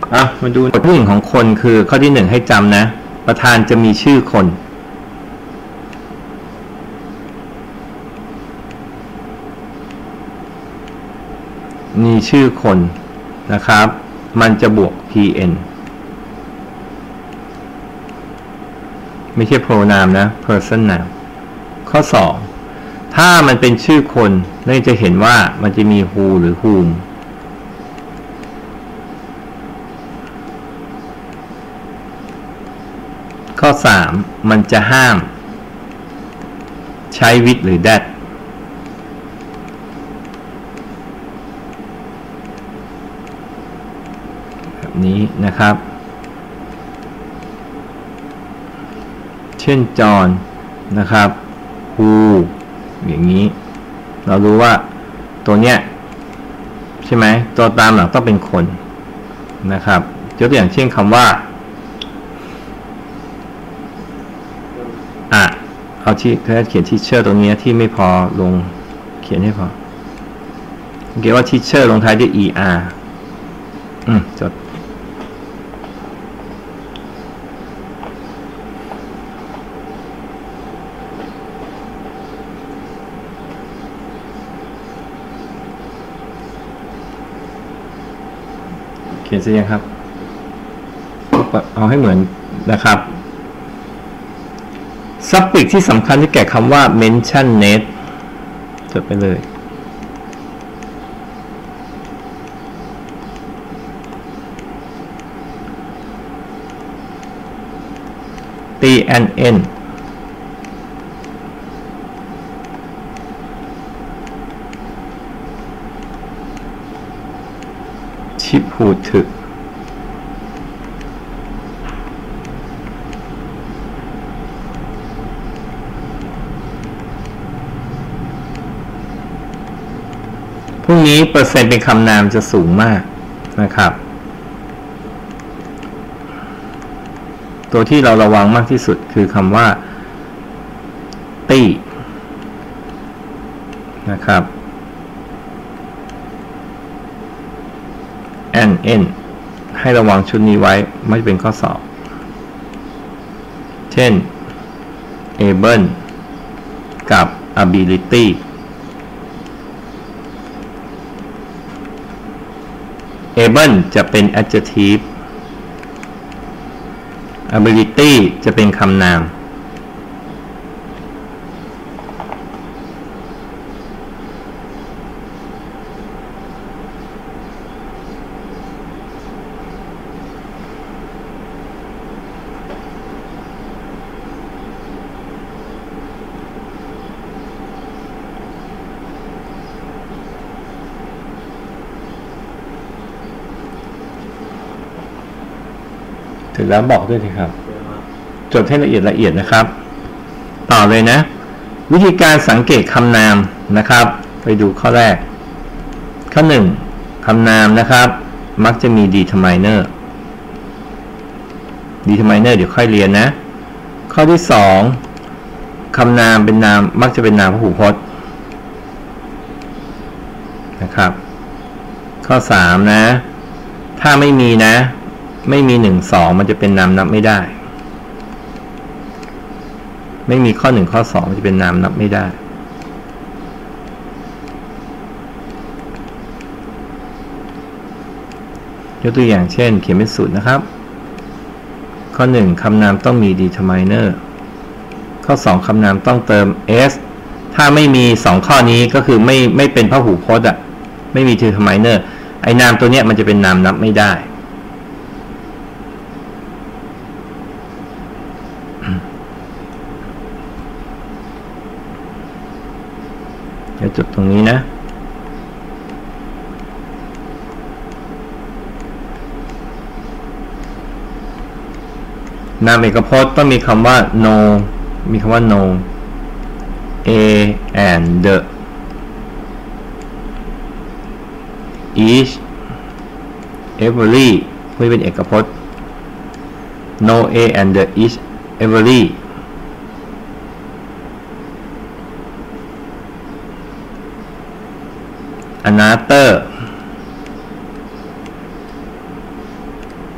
มาดูบทที่หนึ่งของคนคือข้อที่หนึ่งให้จำนะประธานจะมีชื่อคนมีชื่อคนนะครับมันจะบวก pn ไม่ใช่ pronoun นะ person noun ข้อ2ถ้ามันเป็นชื่อคนเราจะเห็นว่ามันจะมี who หรือ whom ข้อ3มันจะห้ามใช้ with หรือ that แบบนี้นะครับเช่นจอห์นนะครับ who อย่างนี้เรารู้ว่าตัวเนี้ยใช่ไหมตัวตามหลังต้องเป็นคนนะครับยกตัวอย่างเช่นคำว่าเอาที่เขียน teacher ตรงนี้ที่ไม่พอลงเขียนให้พอเขียนว่า teacher ลงท้ายด้วย er จดเขียนเสร็จยังครับเอาให้เหมือนนะครับsuffix ที่สำคัญที่แก่คำว่า mention net จดไปเลย tnn ชิพูดถึกพวกนี้เปอร์เซ็นต์เป็นคำนามจะสูงมากนะครับตัวที่เราระวังมากที่สุดคือคำว่าตี้นะครับ n ให้ระวังชุดนี้ไว้ไม่เป็นข้อสอบเช่น able กับ ability able จะเป็น adjective ability จะเป็นคำนามถึงแล้วบอกด้วยสิครับจดให้ละเอียดนะครับต่อเลยนะวิธีการสังเกตคำนามนะครับไปดูข้อแรกข้อ1คำนามนะครับมักจะมี determiner เดี๋ยวค่อยเรียนนะข้อที่2คำนามเป็นนามมักจะเป็นนามพหูพจน์นะครับข้อ3นะถ้าไม่มีนะไม่มี1 2มันจะเป็นนามนับไม่ได้ไม่มีข้อ1ข้อ2มันจะเป็นนามนับไม่ได้ยกตัวอย่างเช่นเขียนเป็นสูตรนะครับข้อ1คำนามต้องมี determiner ข้อ2คำนามต้องเติม s ถ้าไม่มี2ข้อนี้ก็คือไม่เป็นพหูพจน์ไม่มี determiner ไอ้นามตัวเนี้ยมันจะเป็นนามนับไม่ได้เดี๋ยวจุดตรงนี้นะนามเอกพจน์ต้องมีคำว่า no มีคำว่า no a and the each every เพื่อเป็นเอกพจน์ no a and the each every another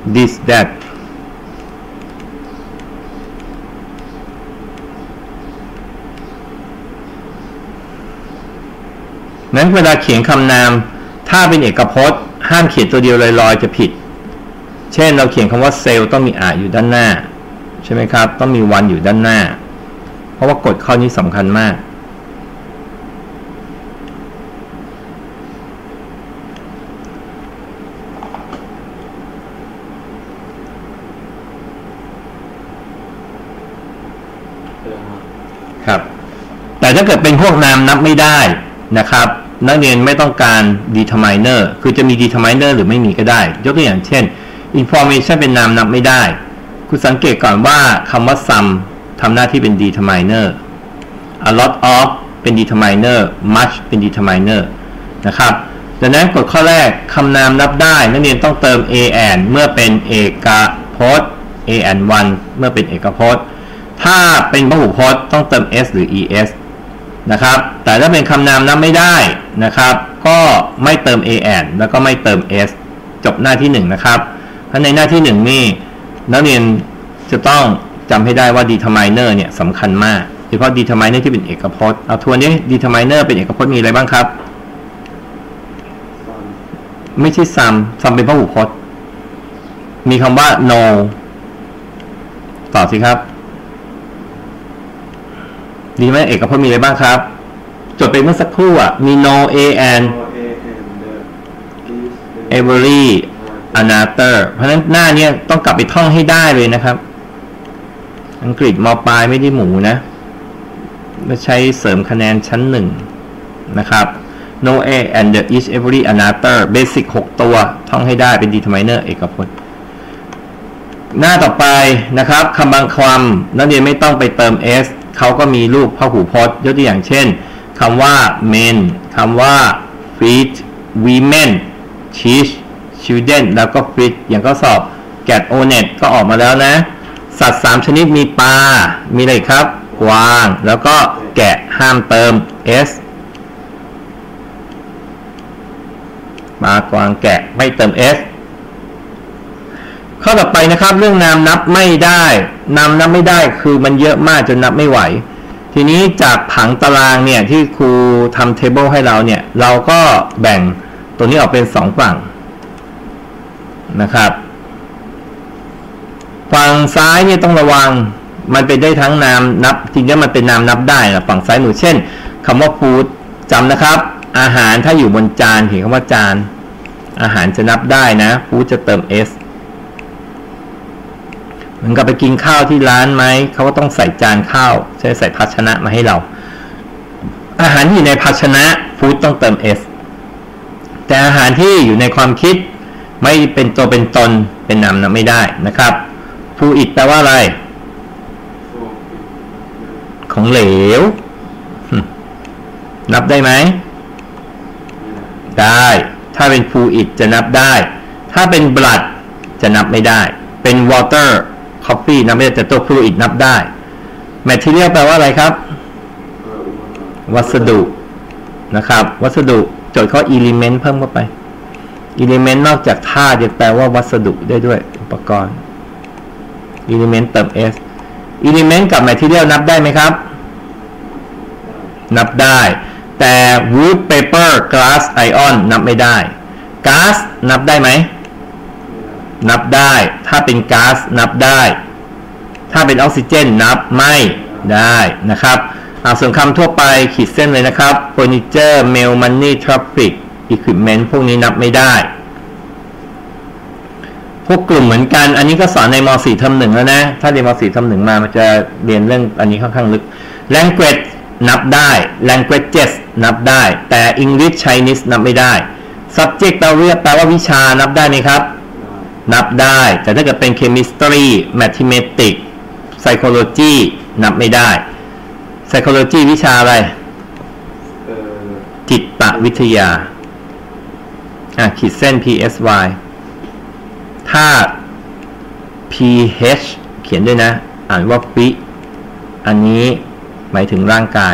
this that นั้นเวลาเขียนคำนามถ้าเป็นเอกพจน์ห้ามเขียนตัวเดียวลอยๆจะผิดเช่นเราเขียนคำว่าเซลล์ต้องมีอะอยู่ด้านหน้าใช่ไหมครับต้องมีวันอยู่ด้านหน้าเพราะว่ากฎข้อนี้สำคัญมากครับแต่ถ้าเกิดเป็นพวกนามนับไม่ได้นะครับนักเรียนไม่ต้องการ determiner คือจะมี determiner หรือไม่มีก็ได้ยกตัวอย่างเช่น information เป็นนามนับไม่ได้คุณสังเกตก่อนว่าคำว่า sum ทำหน้าที่เป็น determiner a lot of เป็น determiner much เป็น determiner นะครับดังนั้นกฎข้อแรกคำนามนับได้นักเรียนต้องเติม and เมื่อเป็นเอกพจน์ and one เมื่อเป็นเอกพจน์ถ้าเป็นพหูพจน์ต้องเติม s หรือ es นะครับแต่ถ้าเป็นคำนามนับไม่ได้นะครับก็ไม่เติม and แล้วก็ไม่เติม s จบหน้าที่1นะครับเพราะในหน้าที่1นี่นักเรียนจะต้องจำให้ได้ว่า determiner เนี่ยสำคัญมากโดยเฉพาะ determiner ที่เป็นเอกพจน์เอาทวนนี้ determiner เป็นเอกพจน์มีอะไรบ้างครับไม่ใช่ sum เป็นพหูพจน์มีคำว่า no ต่อสิครับดีไหมเอกพจน์มีอะไรบ้างครับจดไปเมื่อสักครู่มี no a and every another เพราะฉะนั้นหน้านี้ต้องกลับไปท่องให้ได้เลยนะครับอังกฤษม.ปลายไม่ได้หมูนะไม่ใช้เสริมคะแนนชั้น1นะครับ no a and the each every another basic 6 ตัวท่องให้ได้เป็น determiner เอกพจน์หน้าต่อไปนะครับคำบางคำนักเรียนไม่ต้องไปเติม s เขาก็มีรูปพหูพจน์ยกตัวอย่างเช่นคำว่า men คำว่า feed women teach children แล้วก็ feed อย่างก็สอบ get onet ก็ออกมาแล้วนะสัตว์3ชนิดมีปลามีอะไรครับกวางแล้วก็แกะห้ามเติม s ปลากวางแกะไม่เติม s ข้อต่อไปนะครับเรื่องนามนับไม่ได้นามนับไม่ได้คือมันเยอะมากจนนับไม่ไหวทีนี้จากผังตารางเนี่ยที่ครูทำเทเบิลให้เราเนี่ยเราก็แบ่งตัวนี้ออกเป็น2ฝั่งนะครับฝั่งซ้ายเนี่ยต้องระวังมันเป็นได้ทั้งนามนับจริงๆมันเป็นนามนับได้นะฝั่งซ้ายมือเช่นคำว่า food จำนะครับอาหารถ้าอยู่บนจานเห็นคำว่าจานอาหารจะนับได้นะ food จะเติม sเหมือนกับไปกินข้าวที่ร้านไหมเขาก็ต้องใส่จานข้าวใส่ภาชนะมาให้เราอาหารที่อยู่ในภาชนะฟู้ดต้องเติม s แต่อาหารที่อยู่ในความคิดไม่เป็นตัวเป็นตนเป็นนามนับไม่ได้นะครับฟูอิดแปลว่าอะไรของเหลวนับได้ไหมได้ถ้าเป็นฟูอิดจะนับได้ถ้าเป็นบลัดจะนับไม่ได้เป็น water coffee นับไม่ได้แต่ตัว fluid นับได้ material แปลว่าอะไรครับวัสดุนะครับวัสดุโจทย์ข้อ element เพิ่มเข้าไป element นอกจากธาตุยังแปลว่าวัสดุได้ด้วยอุปกรณ์ element เติม s element กับ material นับได้ไหมครับนับได้แต่ wood paper glass iron นับไม่ได้ gas นับได้ไหมนับได้ถ้าเป็นก๊าซนับได้ถ้าเป็นออกซิเจนนับไม่ได้นะครับส่วนคำทั่วไปขีดเส้นเลยนะครับ furniture mail money traffic equipment พวกนี้นับไม่ได้พวกกลุ่มเหมือนกันอันนี้ก็สอนในม.4 เทอม 1แล้วนะถ้าเรียนม.4 เทอม 1มามันจะเรียนเรื่องอันนี้ค่อนข้างลึก language นับได้ languages นับได้แต่ English Chinese นับไม่ได้ subject แปลว่าวิชานับได้ไหมครับนับได้แต่ถ้าเกิดเป็น chemistry mathematics psychology นับไม่ได้ psychology วิชาอะไรจิตวิทยาขีดเส้น psy ถ้า ph เขียนด้วยนะอ่านว่าปิอันนี้หมายถึงร่างกาย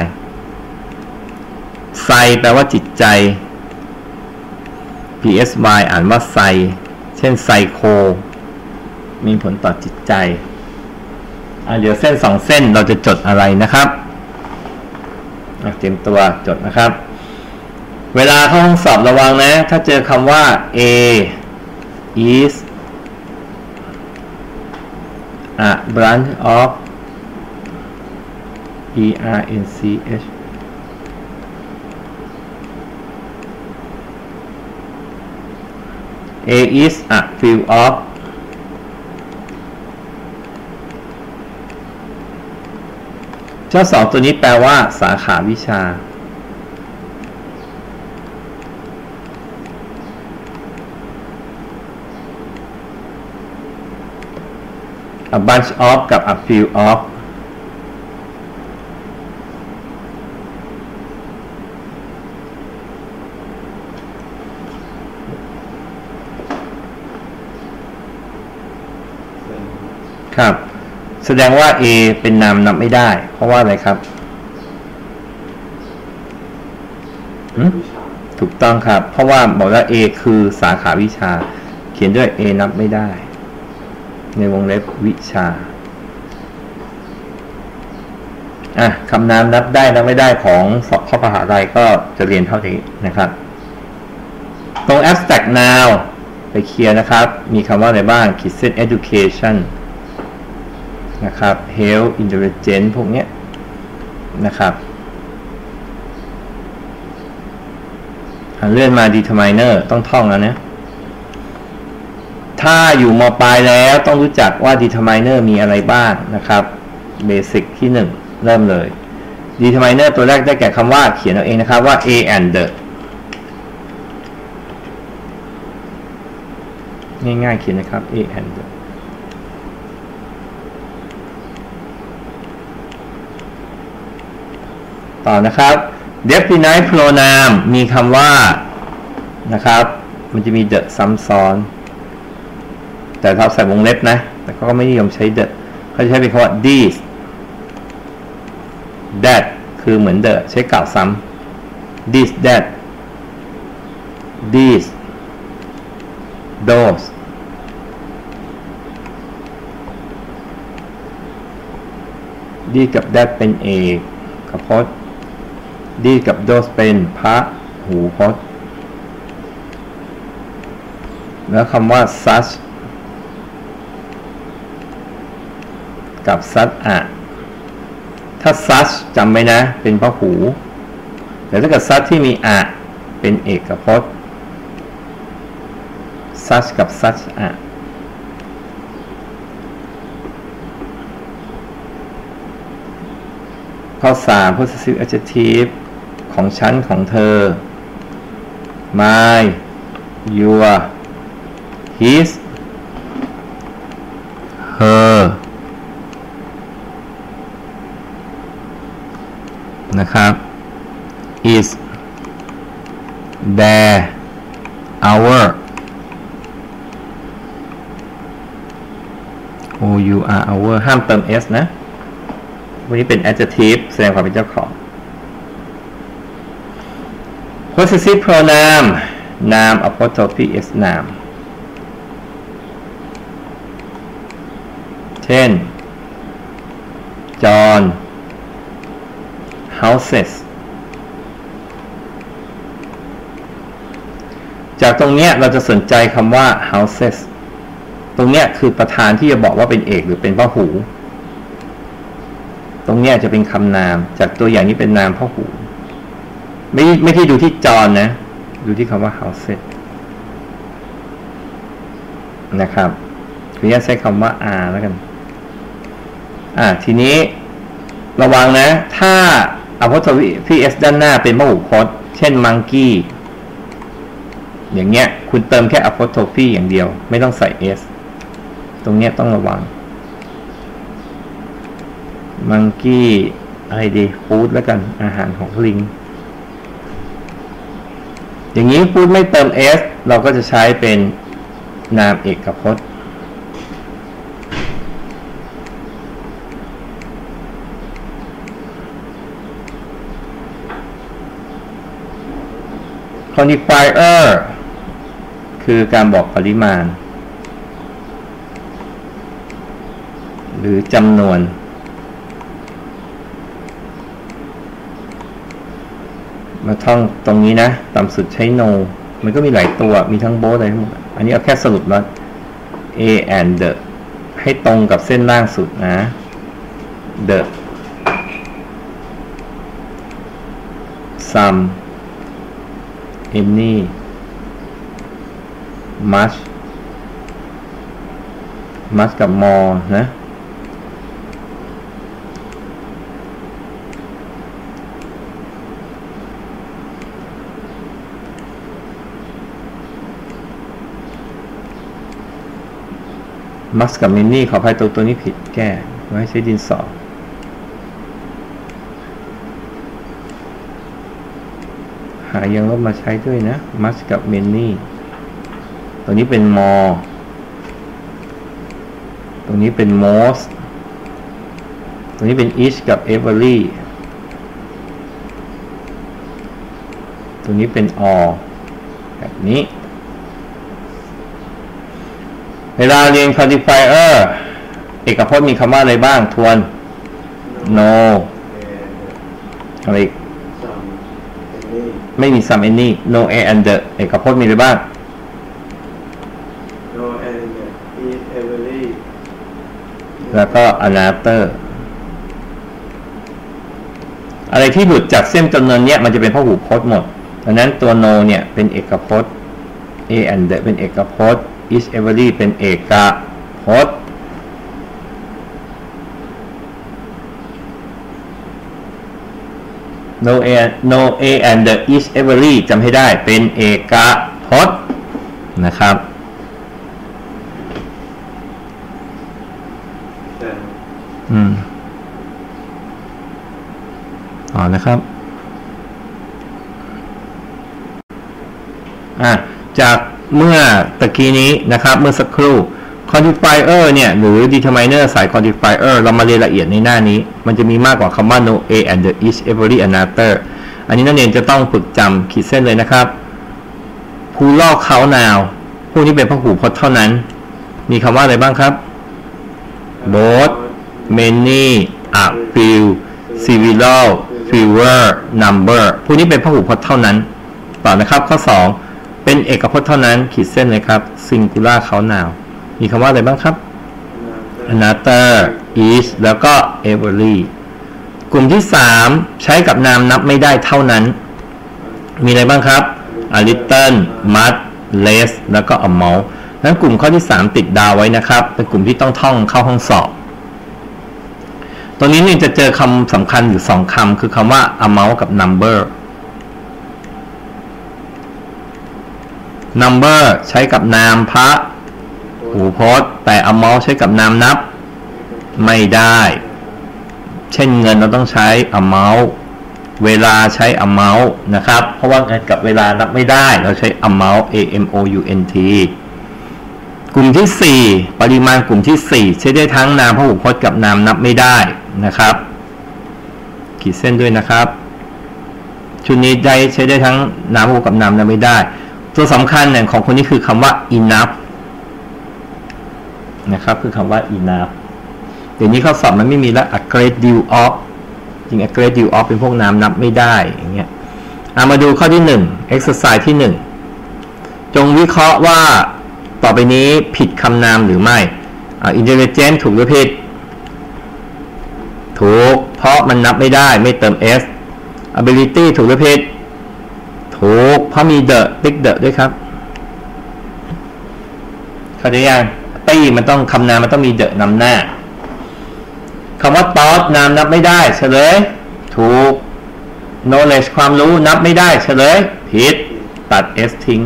psy แปลว่าจิตใจ psy อ่านว่า psyเช่นไซโคมีผลต่อจิตใจเดี๋ยวเส้น2 เส้นเราจะจดอะไรนะครับเตรียมตัวจดนะครับเวลาเข้าห้องสอบระวังนะถ้าเจอคำว่า A is a branch of branch A is a field ofเจ้า2ตัวนี้แปลว่าสาขาวิชาa bunch of กับ a field ofครับแสดงว่า A เป็นนามนับไม่ได้เพราะว่าอะไรครับถูกต้องครับเพราะว่าบอกว่า A คือสาขาวิชาเขียนด้วย A นับไม่ได้ในวงเล็บวิชาคำนามนับได้นับไม่ได้ของสอบข้อมหาลัยก็จะเรียนเท่านี้นะครับตรง abstract noun ไปเคลียร์นะครับมีคำว่าอะไรบ้างขีดเส้น education นะครับ health intelligence พวกเนี้ยนะครับเลื่อนมา determiner ต้องท่องแล้วนะถ้าอยู่ม.ปลายแล้วต้องรู้จักว่า determiner มีอะไรบ้างนะครับ basic ที่1เริ่มเลย determiner ตัวแรกได้แก่คำว่าเขียนเอาเองนะครับว่า a and the ง่ายๆเขียนนะครับ a and the ต่อนะครับ definite pronoun มีคำว่านะครับมันจะมี the ซ้ำซ้อนแต่ถ้าใส่วงเล็บนะแต่ก็ไม่นิยมใช้ the เขาจะใช้เป็นคำว่า these that คือเหมือน the ใช้กล่าวซ้ำ this that these those this กับ that เป็นเอกพจน์ this กับ those เป็นพหูพจน์แล้วคำว่า such กับ such ถ้า such จำไว้นะเป็นพหูแต่ถ้าเกิด such ที่มีเป็นเอกพจน์ such กับ such ข้อ 3 possessive adjective ของฉันของเธอ my your his her นะครับ is their our our ห้ามเติม s นะวันนี้เป็น adjective แสดงความเป็นเจ้าของ possessive pronoun นาม apostrophe s นามเช่น John houses จากตรงเนี้ยเราจะสนใจคำว่า houses ตรงเนี้ยคือประธานที่จะบอกว่าเป็นเอกหรือเป็นพหูตรงเนี้ยจะเป็นคำนามจากตัวอย่างนี้เป็นนามพหูไม่ที่ดูที่จอนนะดูที่คำว่า houses นะครับคือจะใช้คำว่า r แล้วกันทีนี้ระวังนะถ้า apostrophe s ด้านหน้าเป็นพหูพจน์เช่น monkey อย่างเงี้ยคุณเติมแค่ apostrophe อย่างเดียวไม่ต้องใส่ s ตรงเนี้ยต้องระวัง monkey อะไรดี food แล้วกันอาหารของลิงอย่างนี้ food ไม่เติม s เราก็จะใช้เป็นนามเอกพจน์quantifier คือการบอกปริมาณหรือจำนวนมาท่องตรงนี้นะต่ำสุดใช้ no มันก็มีหลายตัวมีทั้ง both อะไรทั้งหมดอันนี้เอาแค่สรุปแล้ว a and the ให้ตรงกับเส้นล่างสุดนะ the some any much กับ more นะมัสกับมินนี่ขออภัยตัวนี้ผิดแก้ไว้ใช้ดินสอหายังลบมาใช้ด้วยนะมัสกับมินนี่ตัวนี้เป็น more ตัวนี้เป็น most ตัวนี้เป็น each กับ every ตัวนี้เป็น all แบบนี้เวลาเรียน quantifier เอกพจน์มีคำว่าอะไรบ้างทวน no อะไรไม่มี some any no a and the เอกพจน์มีอะไรบ้าง no and the is every แล้วก็ another อะไรที่หลุดจากเส้นจำนวนเนี้ยมันจะเป็นพหูพจน์หมดดังนั้นตัว no เนี่ยเป็นเอกพจน์ a and the เป็นเอกพจน์ is every เป็นเอกพจน์ no a and the is every จำให้ได้เป็นเอกพจน์นะครับนะครับจากเมื่อตะกี้นี้นะครับเมื่อสักครู่ quantifier เนี่ยหรือ determiner สาย quantifier เรามาเรียนละเอียดในหน้านี้มันจะมีมากกว่าคำว่า no a and the is every another อันนี้นักเรียนจะต้องฝึกจำขีดเส้นเลยนะครับ plural count now พวกนี้เป็นพหูพจน์เท่านั้นมีคำว่าอะไรบ้างครับ both many a few several fewer number พวกนี้เป็นพหูพจน์เท่านั้นต่อนะครับข้อ2เป็นเอกพจน์เท่านั้นขีดเส้นเลยครับ singular count now มีคำว่าอะไรบ้างครับ another each แล้วก็ every กลุ่มที่3ใช้กับนามนับไม่ได้เท่านั้นมีอะไรบ้างครับ a little much less แล้วก็ amount นั้นกลุ่มข้อที่3ติดดาวไว้นะครับเป็นกลุ่มที่ต้องท่องเข้าห้องสอบตรงนี้เนี่ยจะเจอคำสำคัญอยู่2คำคือคำว่า amount กับ number number ใช้กับนามพระหูพจน์แต่ amount ใช้กับนามนับไม่ได้เช่นเงินเราต้องใช้ amount เวลาใช้ amount นะครับเพราะว่าเงินกับเวลานับไม่ได้เราใช้ amount amount กลุ่มที่4ปริมาณกลุ่มที่4ใช้ได้ทั้งนามพหูพจน์กับนามนับไม่ได้นะครับขีดเส้นด้วยนะครับชุดนี้ได้ใช้ได้ทั้งนามพหูกับนามนับไม่ได้ตัวสำคัญเนี่ยของคนนี้คือคำว่า enough นะครับคือคำว่า enough เดี๋ยวนี้ข้อสอบมันไม่มีแล้ว a great deal of จริง a great deal of เป็นพวกนามนับไม่ได้อย่างเงี้ยมาดูข้อที่1 exercise ที่1จงวิเคราะห์ว่าต่อไปนี้ผิดคำนามหรือไม่ intelligent ถูกหรือผิดถูกเพราะมันนับไม่ได้ไม่เติม s ability ถูกหรือผิดถูกเพราะมี the ติ๊ก the ด้วยครับเข้าใจยังตี้มันต้องคำนามมันต้องมี the นำหน้าคำว่า thought นามนับไม่ได้เฉลยถูก knowledge ความรู้นับไม่ได้เฉลยผิดตัด s ทิ้ง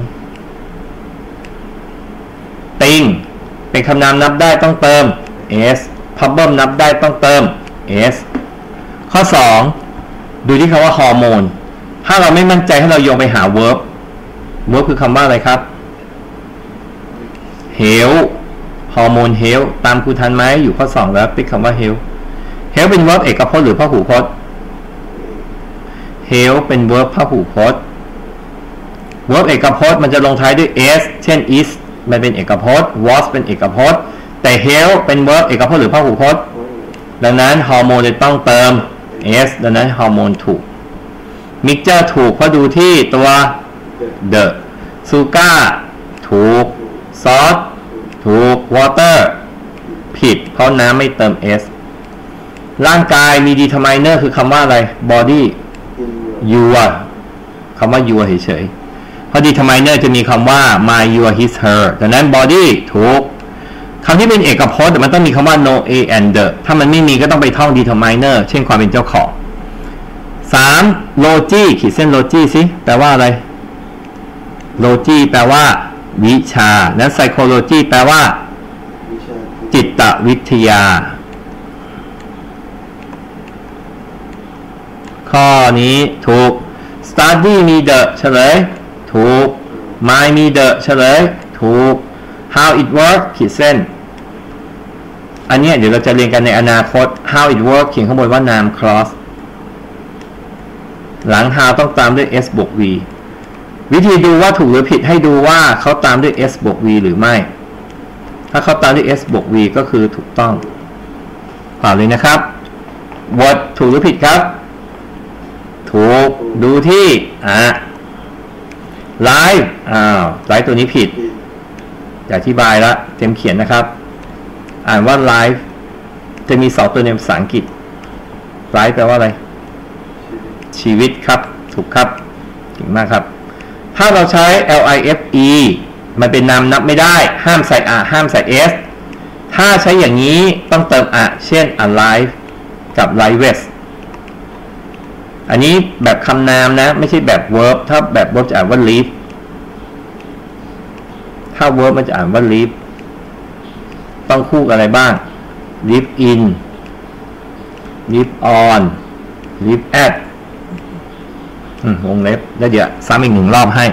thing เป็นคำนามนับได้ต้องเติม s problem นับได้ต้องเติม s ข้อ2ดูที่คำว่าฮอร์โมนถ้าเราไม่มั่นใจให้เราโยงไปหา verb คือคำว่าอะไรครับ health ฮอร์โมน health ตามครูทันไหมอยู่ข้อ2แล้วติ๊กคำว่า health เป็น verb เอกพจน์หรือพหูพจน์ health เป็น verb พหูพจน์ verb เอกพจน์มันจะลงท้ายด้วย s เช่น is มันเป็นเอกพจน์ was เป็นเอกพจน์แต่ health เป็น verb เอกพจน์หรือพหูพจน์ดังนั้นฮอร์โมนจะต้องเติม s ดังนั้นฮอร์โมนถูก mixture ถูกเพราะดูที่ตัว the ซูก้าถูก ซอสถูก water ผิดเพราะน้ำไม่เติม s ร่างกายมี determiner คือคำว่าอะไร body your คำว่า your เฉยๆเพราะ determiner จะมีคำว่า my your his her ดังนั้น body ถูกคำที่เป็นเอกพจน์มันต้องมีคำว่า no a and the ถ้ามันไม่มีก็ต้องไปท่อง determiner เช่นความเป็นเจ้าของ 3. logi ขีดเส้น logi สิแปลว่าอะไร logi แปลว่าวิชาและ psychology แปลว่าจิตวิทยาข้อนี้ถูก study มี the เฉลยถูก my มี the เฉลยถูก how it work ขีดเส้นอันนี้เดี๋ยวเราจะเรียนกันในอนาคต how it work เขียนข้างบนว่านาม cross หลัง how ต้องตามด้วย s บวก v วิธีดูว่าถูกหรือผิดให้ดูว่าเขาตามด้วย s บวก v หรือไม่ถ้าเขาตามด้วย s บวก v ก็คือถูกต้องเปล่าเลยนะครับ word ถูกหรือผิดครับถูกดูที่live live ตัวนี้ผิดจะอธิบายละเต็มเขียนนะครับอ่านว่า live จะมี2ตัวในภาษาอังกฤษ live แปลว่าอะไรชีวิตครับถูกครับเก่งมากครับถ้าเราใช้ life มันเป็นนามนับไม่ได้ห้ามใส่ ห้ามใส่ s ถ้าใช้อย่างนี้ต้องเติม เช่น alive กับ livest อันนี้แบบคำนามนะไม่ใช่แบบ verb ถ้าแบบ verb จะอ่านว่า live ถ้า verb มันจะอ่านว่า live ต้องคู่กับอะไรบ้าง live in live on live at วงเล็บแล้วเดี๋ยวซ้ำอีก1 รอบให้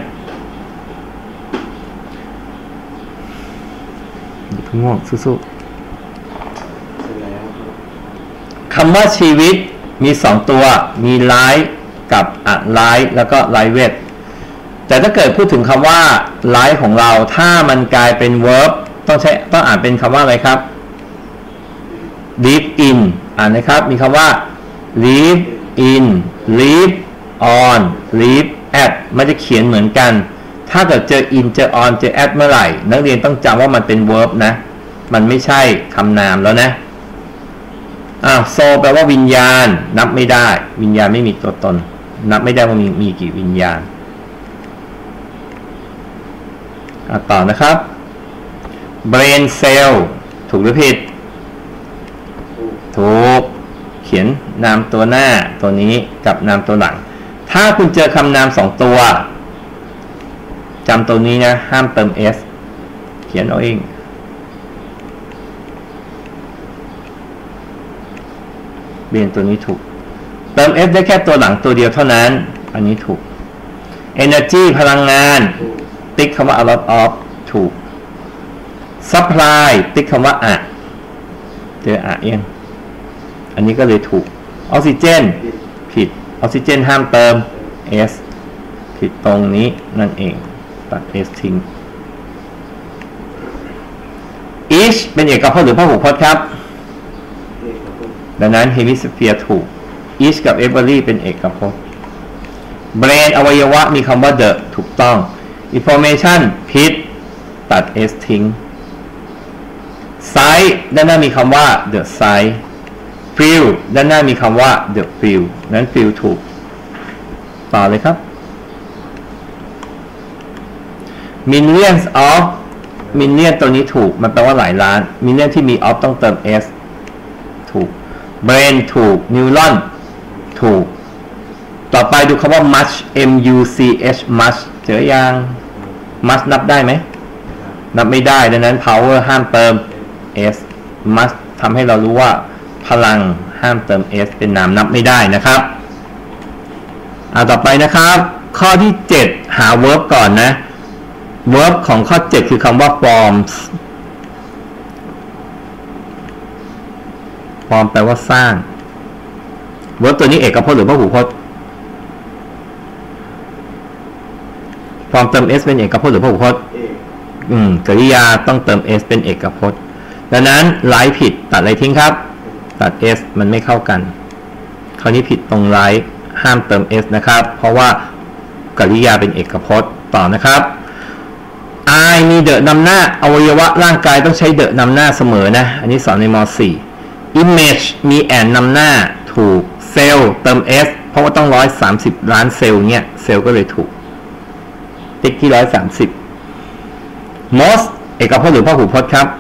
ง่วงสู้ๆคำว่าชีวิตมี2ตัวมี life กับ alive แล้วก็ livet แต่ถ้าเกิดพูดถึงคำว่า life ของเราถ้ามันกลายเป็น verb ต้องอ่านเป็นคำว่าอะไรครับ live in อ่านนะครับมีคำว่า live in live on live at มันจะเขียนเหมือนกันถ้าเกิดเจอ in เจอ on เจอ at เมื่อไหร่นักเรียนต้องจำว่ามันเป็น verb นะมันไม่ใช่คำนามแล้วนะsoul แปลว่าวิญญาณนับไม่ได้วิญญาณไม่มีตัวตนนับไม่ได้ว่ามีกี่วิญญาณต่อนะครับ brain cell ถูกหรือผิดถูกเขียนนามตัวหน้าตัวนี้กับนามตัวหลังถ้าคุณเจอคำนาม2ตัวจำตัวนี้นะห้ามเติม s เขียนเอาเองเรียนตัวนี้ถูกเติม s ได้แค่ตัวหลังตัวเดียวเท่านั้นอันนี้ถูก energy พลังงานติ๊กคำว่า a lot of ถูก supply ติ๊กคำว่าเจอเองอันนี้ก็เลยถูกออกซิเจนผิดออกซิเจนห้ามเติม s ผิดตรงนี้นั่นเองตัด s ทิ้ง each เป็นเอกพจน์หรือพหูพจน์ครับดังนั้น hemisphere ถูก each กับ every เป็นเอกพจน์ brain อวัยวะมีคำว่า the ถูกต้อง information ผิดตัด s ทิ้ง sight ด้านหน้ามีคำว่า the sight feel ด้านหน้ามีคำว่า the feel นั้น feel ถูกต่อเลยครับ millions of million ตัวนี้ถูกมันแปลว่าหลายล้าน million ที่มี of ต้องเติม s ถูก brain ถูก neuron ถูกต่อไปดูคำว่า much much much เจอยัง much นับได้ไหมนับไม่ได้ดังนั้น power ห้ามเติม s much ทำให้เรารู้ว่าพลังห้ามเติม s เป็นนามนับไม่ได้นะครับต่อไปนะครับข้อที่7หา verb ก่อนนะ verb ของข้อ7คือคำว่า forms form แปลว่าสร้าง verb ตัวนี้เอกพจน์หรือพหูพจน์ form เติม s เป็นเอกพจน์หรือพหูพจน์กริยาต้องเติม s เป็นเอกพจน์ดังนั้นไลท์ผิดตัดอะไรทิ้งครับตัด s มันไม่เข้ากันคราวนี้ผิดตรงไลท์ห้ามเติม s นะครับเพราะว่ากริยาเป็นเอกพจน์ต่อนะครับ I มีเดอะนำหน้าอวัยวะร่างกายต้องใช้เดอะนำหน้าเสมอนะอันนี้สอนในม.4 Image มีแอนนำหน้าถูกเซลล์เติม s เพราะว่าต้อง130ล้านเซลล์เนี่ยเซลล์ก็เลยถูกติ๊กที่130 most เอกพจน์หรือพหูพจน์ครับ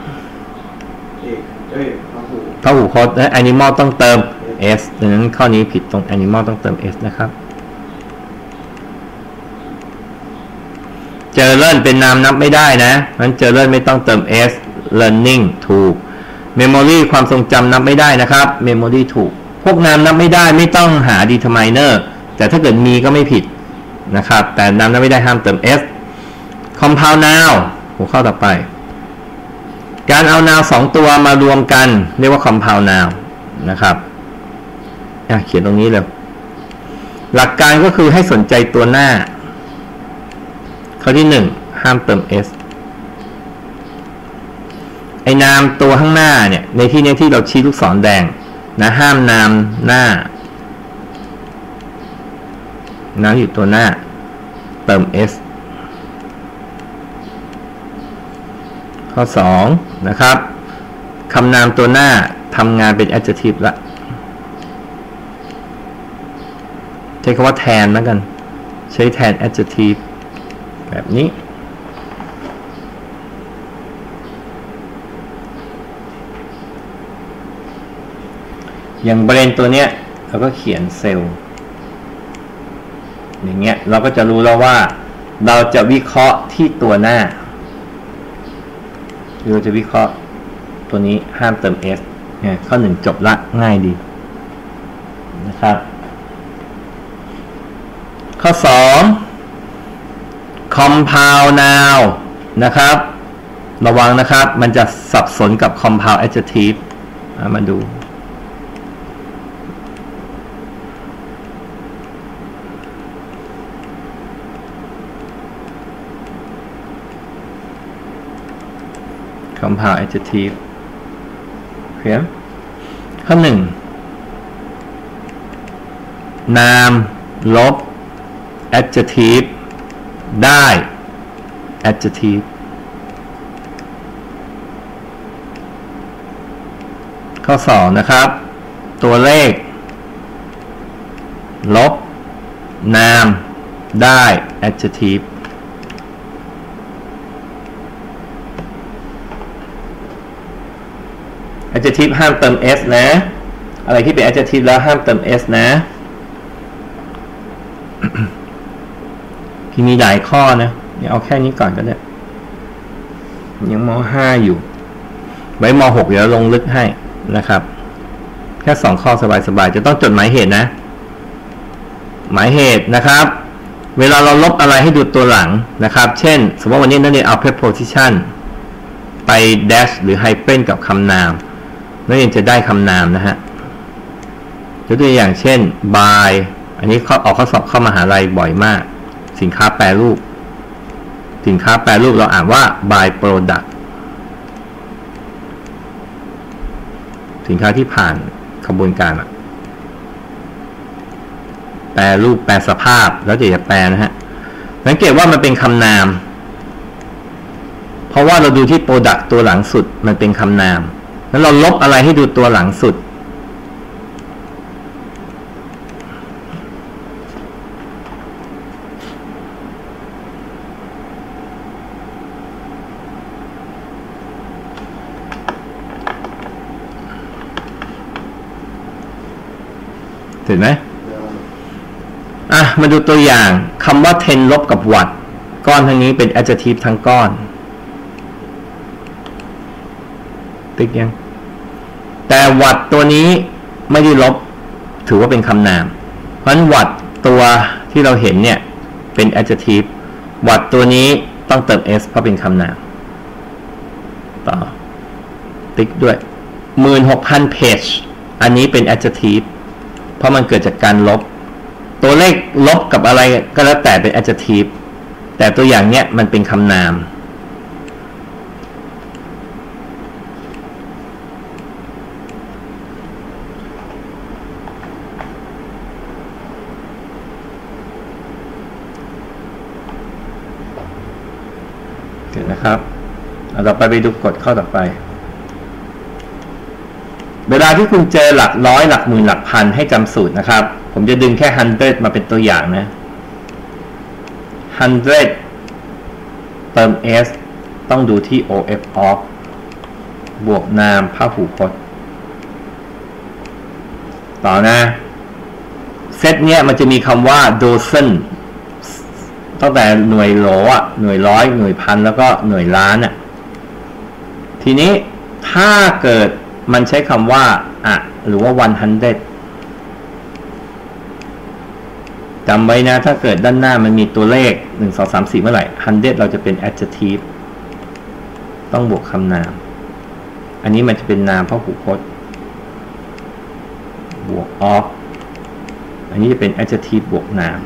พหูพจน์และ animal ต้องเติม s ดังนั้นข้อนี้ผิดตรง animal ต้องเติม s นะครับเจอเลิ่นเป็นนามนับไม่ได้นะงั้นเจอเลิ่นไม่ต้องเติม s learning ถูก memory ความทรงจำนับไม่ได้นะครับ memory ถูกพวกนามนับไม่ได้ไม่ต้องหา determiner แต่ถ้าเกิดมีก็ไม่ผิดนะครับแต่นามนับไม่ได้ห้ามเติม s compound noun หัวข้อต่อไปการเอา noun 2 ตัวมารวมกันเรียกว่า compound noun นะครับเขียนตรงนี้เลยหลักการก็คือให้สนใจตัวหน้าข้อที่1ห้ามเติม s ไอ้นามตัวข้างหน้าเนี่ยในที่นี้ที่เราชี้ลูกศรแดงนะห้ามนามหน้านามอยู่ตัวหน้าเติม s ข้อ2นะครับคำนามตัวหน้าทำงานเป็น adjective ละใช้คำว่าแทนแล้วกันใช้แทน adjective แบบนี้อย่างเบรนตัวเนี้ยเราก็เขียนเซลล์อย่างเงี้ยเราก็จะรู้แล้วว่าเราจะวิเคราะห์ที่ตัวหน้าเราจะวิเคราะห์ตัวนี้ห้ามเติม s เนี่ยข้อ1จบละง่ายดีนะครับข้อ2 compound noun นะครับระวังนะครับมันจะสับสนกับ compound adjective มาดูcompound adjective เขียนข้อ1นามลบ adjective ได้ adjective ข้อ2นะครับตัวเลขลบนามได้ adjective adjective ห้ามเติม s นะอะไรที่เป็น adjective แล้วห้ามเติม s นะที่มีหลายข้อนะเดี๋ยวเอาแค่นี้ก่อนก็ได้ยังม.5 อยู่ไว้ม.6 เดี๋ยวลงลึกให้นะครับแค่2ข้อสบายๆจะต้องจดหมายเหตุนะหมายเหตุนะครับเวลาเราลบอะไรให้ดูตัวหลังนะครับเช่นสมมติวันนี้นักเรียนเอา preposition ไป dash หรือ hyphen กับคำนามนักเรียนจะได้คำนามนะฮะยกตัวอย่างเช่น by อันนี้ออกข้อสอบเข้ามหาลัยบ่อยมากสินค้าแปรรูปสินค้าแปรรูปเราอ่านว่า by product สินค้าที่ผ่านกระบวนการแปรรูปแปรสภาพแล้วจะแปลนะฮะสังเกตว่ามันเป็นคำนามเพราะว่าเราดูที่ product ตัวหลังสุดมันเป็นคำนามแล้วเราลบอะไรให้ดูตัวหลังสุดเห็นไหมมาดูตัวอย่างคำว่า ten ลบกับ watt ก้อนทั้งนี้เป็น adjective ทั้งก้อนติ๊กยังแต่วัตต์ตัวนี้ไม่ได้ลบถือว่าเป็นคำนามเพราะฉะนั้นวัตต์ตัวที่เราเห็นเนี่ยเป็น adjective วัตต์ตัวนี้ต้องเติม s เพราะเป็นคำนามต่อติ๊กด้วย 16,000 page อันนี้เป็น adjective เพราะมันเกิดจากการลบตัวเลขลบกับอะไรก็แล้วแต่เป็น adjective แต่ตัวอย่างเนี้ยมันเป็นคำนามนะครับเราไปดูกฎข้อต่อไปเวลาที่คุณเจอหลักร้อยหลักหมื่นหลักพันให้จำสูตรนะครับผมจะดึงแค่100มาเป็นตัวอย่างนะ100เติม s ต้องดูที่ of of บวกนามพหูพจน์ต่อนะเซตเนี้ยมันจะมีคำว่า dozen ตั้งแต่หน่วยโหลอ่ะหน่วยร้อยหน่วยพันแล้วก็หน่วยล้านอ่ะทีนี้ถ้าเกิดมันใช้คำว่าหรือว่า100จำไว้นะถ้าเกิดด้านหน้ามันมีตัวเลข1 2 3 4เมื่อไหร่100เราจะเป็น adjective ต้องบวกคำนามอันนี้มันจะเป็นนามพหูพจน์บวก of อันนี้จะเป็น adjective บวกนาม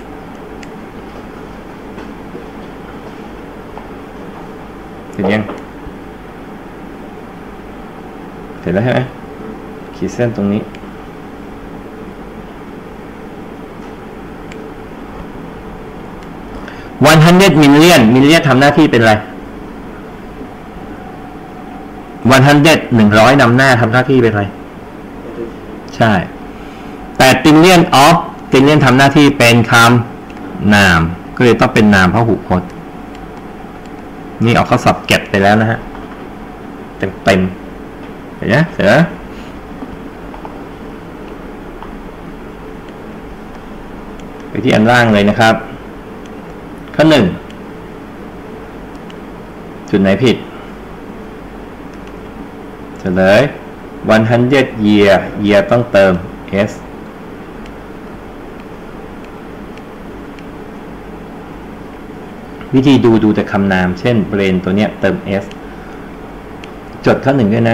เสร็จยังเสร็จแล้วใช่ไหมขีดเส้นตรงนี้100 million ทำหน้าที่เป็นอะไร100 100นำหน้าทำหน้าที่เป็นอะไรใช่แต่ trillion of trillion ทำหน้าที่เป็นคำนามก็เลยต้องเป็นนามพหูพจน์นี่ออกข้อสอบเก็บไปแล้วนะฮะเต็มเห็นไหมเสร็จแล้วไปที่อันล่างเลยนะครับข้อ 1จุดไหนผิดเฉลย100 year ต้องเติม s วิธีดูแต่คำนามเช่น brain ตัวเนี้ยเติม s จดข้อ 1ด้วยนะ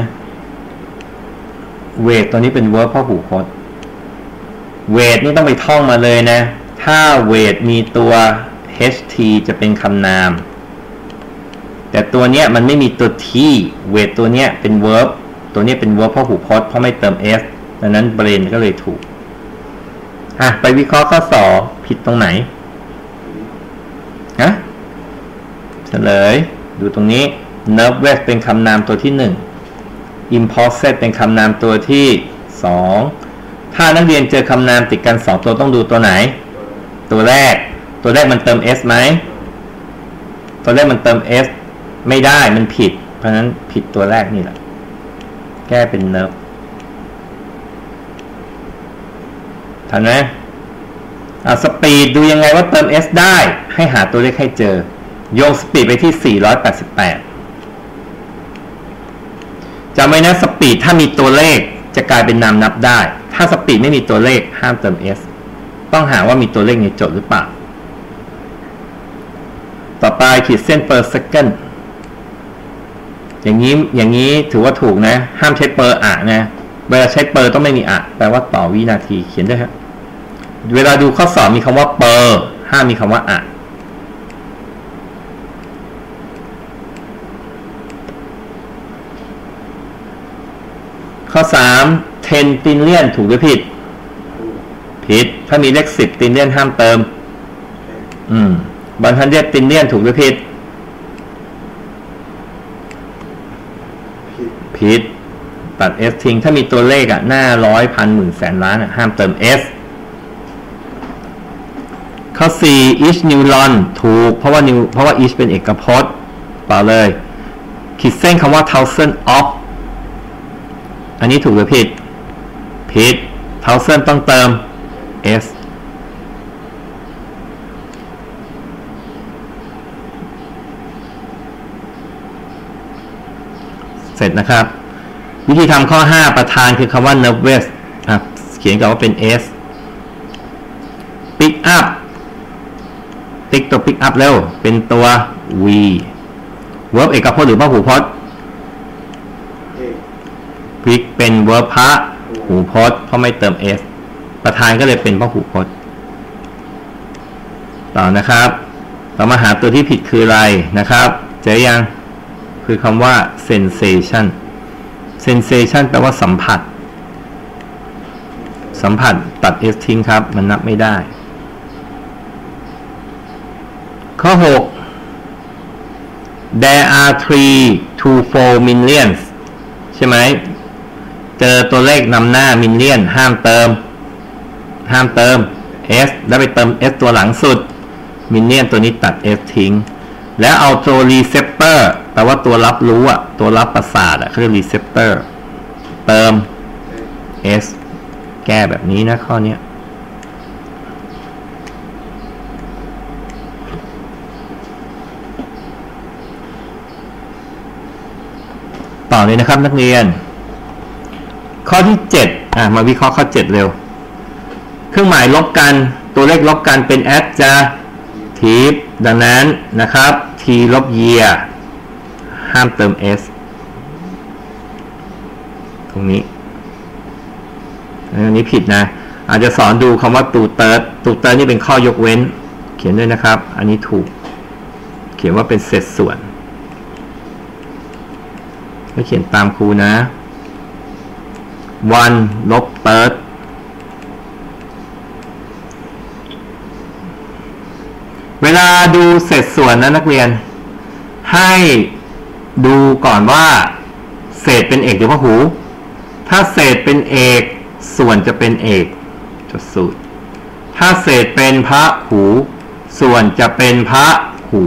weight ตัวนี้เป็น verb พหูพจน์ weight นี่ต้องไปท่องมาเลยนะถ้า weight มีตัว ht จะเป็นคำนามแต่ตัวเนี้ยมันไม่มีตัว t weight ตัวเนี้ยเป็น verb ตัวนี้เป็น verb พหูพจน์เพราะไม่เติม s ดังนั้น brain ก็เลยถูกไปวิเคราะห์ข้อ2ผิดตรงไหนเฉลยดูตรงนี้ nervous เป็นคำนามตัวที่1 impulsive เป็นคำนามตัวที่2ถ้านักเรียนเจอคำนามติดกัน2ตัวต้องดูตัวไหนตัวแรกมันเติม s ไหมตัวแรกมันเติม s ไม่ได้มันผิดเพราะนั้นผิดตัวแรกนี่แหละแก้เป็น nerve ทันไหมspeed ดูยังไงว่าเติม s ได้ให้หาตัวเลขให้เจอโยงสปีดไปที่488จำไว้นะสปีดถ้ามีตัวเลขจะกลายเป็นนามนับได้ถ้าสปีดไม่มีตัวเลขห้ามเติม s ต้องหาว่ามีตัวเลขในโจทย์หรือเปล่าต่อไปขีดเส้น per second อย่างนี้ถือว่าถูกนะห้ามใช้ per นะเวลาใช้ per ต้องไม่มีแปลว่าต่อวินาทีเขียนด้วยครับเวลาดูข้อสอบมีคำว่า per ห้ามมีคำว่าข้อ3 10 trillion ถูกหรือผิดผิดถ้ามีเลข10 trillion ห้ามเติม100 trillion ถูกหรือผิดผิดตัด s ทิ้งถ้ามีตัวเลขหน้าร้อยพันหมื่นแสนล้านห้ามเติม s ข้อ4 each neuron ถูกเพราะว่า each เป็นเอกพจน์ต่อเลยขีดเส้นคำว่า thousand of อันนี้ถูกหรือผิดผิด thousand ต้องเติม s เสร็จนะครับวิธีทำข้อ5ประธานคือคำว่า nervous เขียนกับว่าเป็น s pick up ติ๊กตัว pick up เร็วเป็นตัว v verb เอกพจน์หรือพหูพจน์ pick เป็น verb พหูพจน์เพราะไม่เติม s ประธานก็เลยเป็นพหูพจน์ต่อนะครับเรามาหาตัวที่ผิดคืออะไรนะครับเจอยังคือคำว่า sensation sensation แปลว่าสัมผัสตัด s ทิ้งครับมันนับไม่ได้ข้อ6 there are 3 to 4 millions ใช่ไหมเจอตัวเลขนำหน้า million ห้ามเติม s แล้วไปเติม s ตัวหลังสุด million ตัวนี้ตัด s ทิ้งแล้วเอาตัว receptor แปลว่าตัวรับรู้อะตัวรับประสาทอะเขาเรียก receptor เติม s แก้แบบนี้นะข้อนี้ต่อเลยนะครับนักเรียนข้อที่7มาวิเคราะห์ข้อ7เร็วเครื่องหมายลบกันตัวเลขลบกันเป็น adjective ดังนั้นนะครับ t ลบ year ห้ามเติม s ตรงนี้อันนี้ผิดนะอาจจะสอนดูคำว่าตูเติร์ดนี่เป็นข้อยกเว้นเขียนด้วยนะครับอันนี้ถูกเขียนว่าเป็นเศษส่วนก็เขียนตามครูนะ one ลบ third เวลาดูเศษส่วนนะนักเรียนให้ดูก่อนว่าเศษเป็นเอกหรือพหูถ้าเศษเป็นเอกส่วนจะเป็นเอกจดสูตรถ้าเศษเป็นพหูส่วนจะเป็นพหู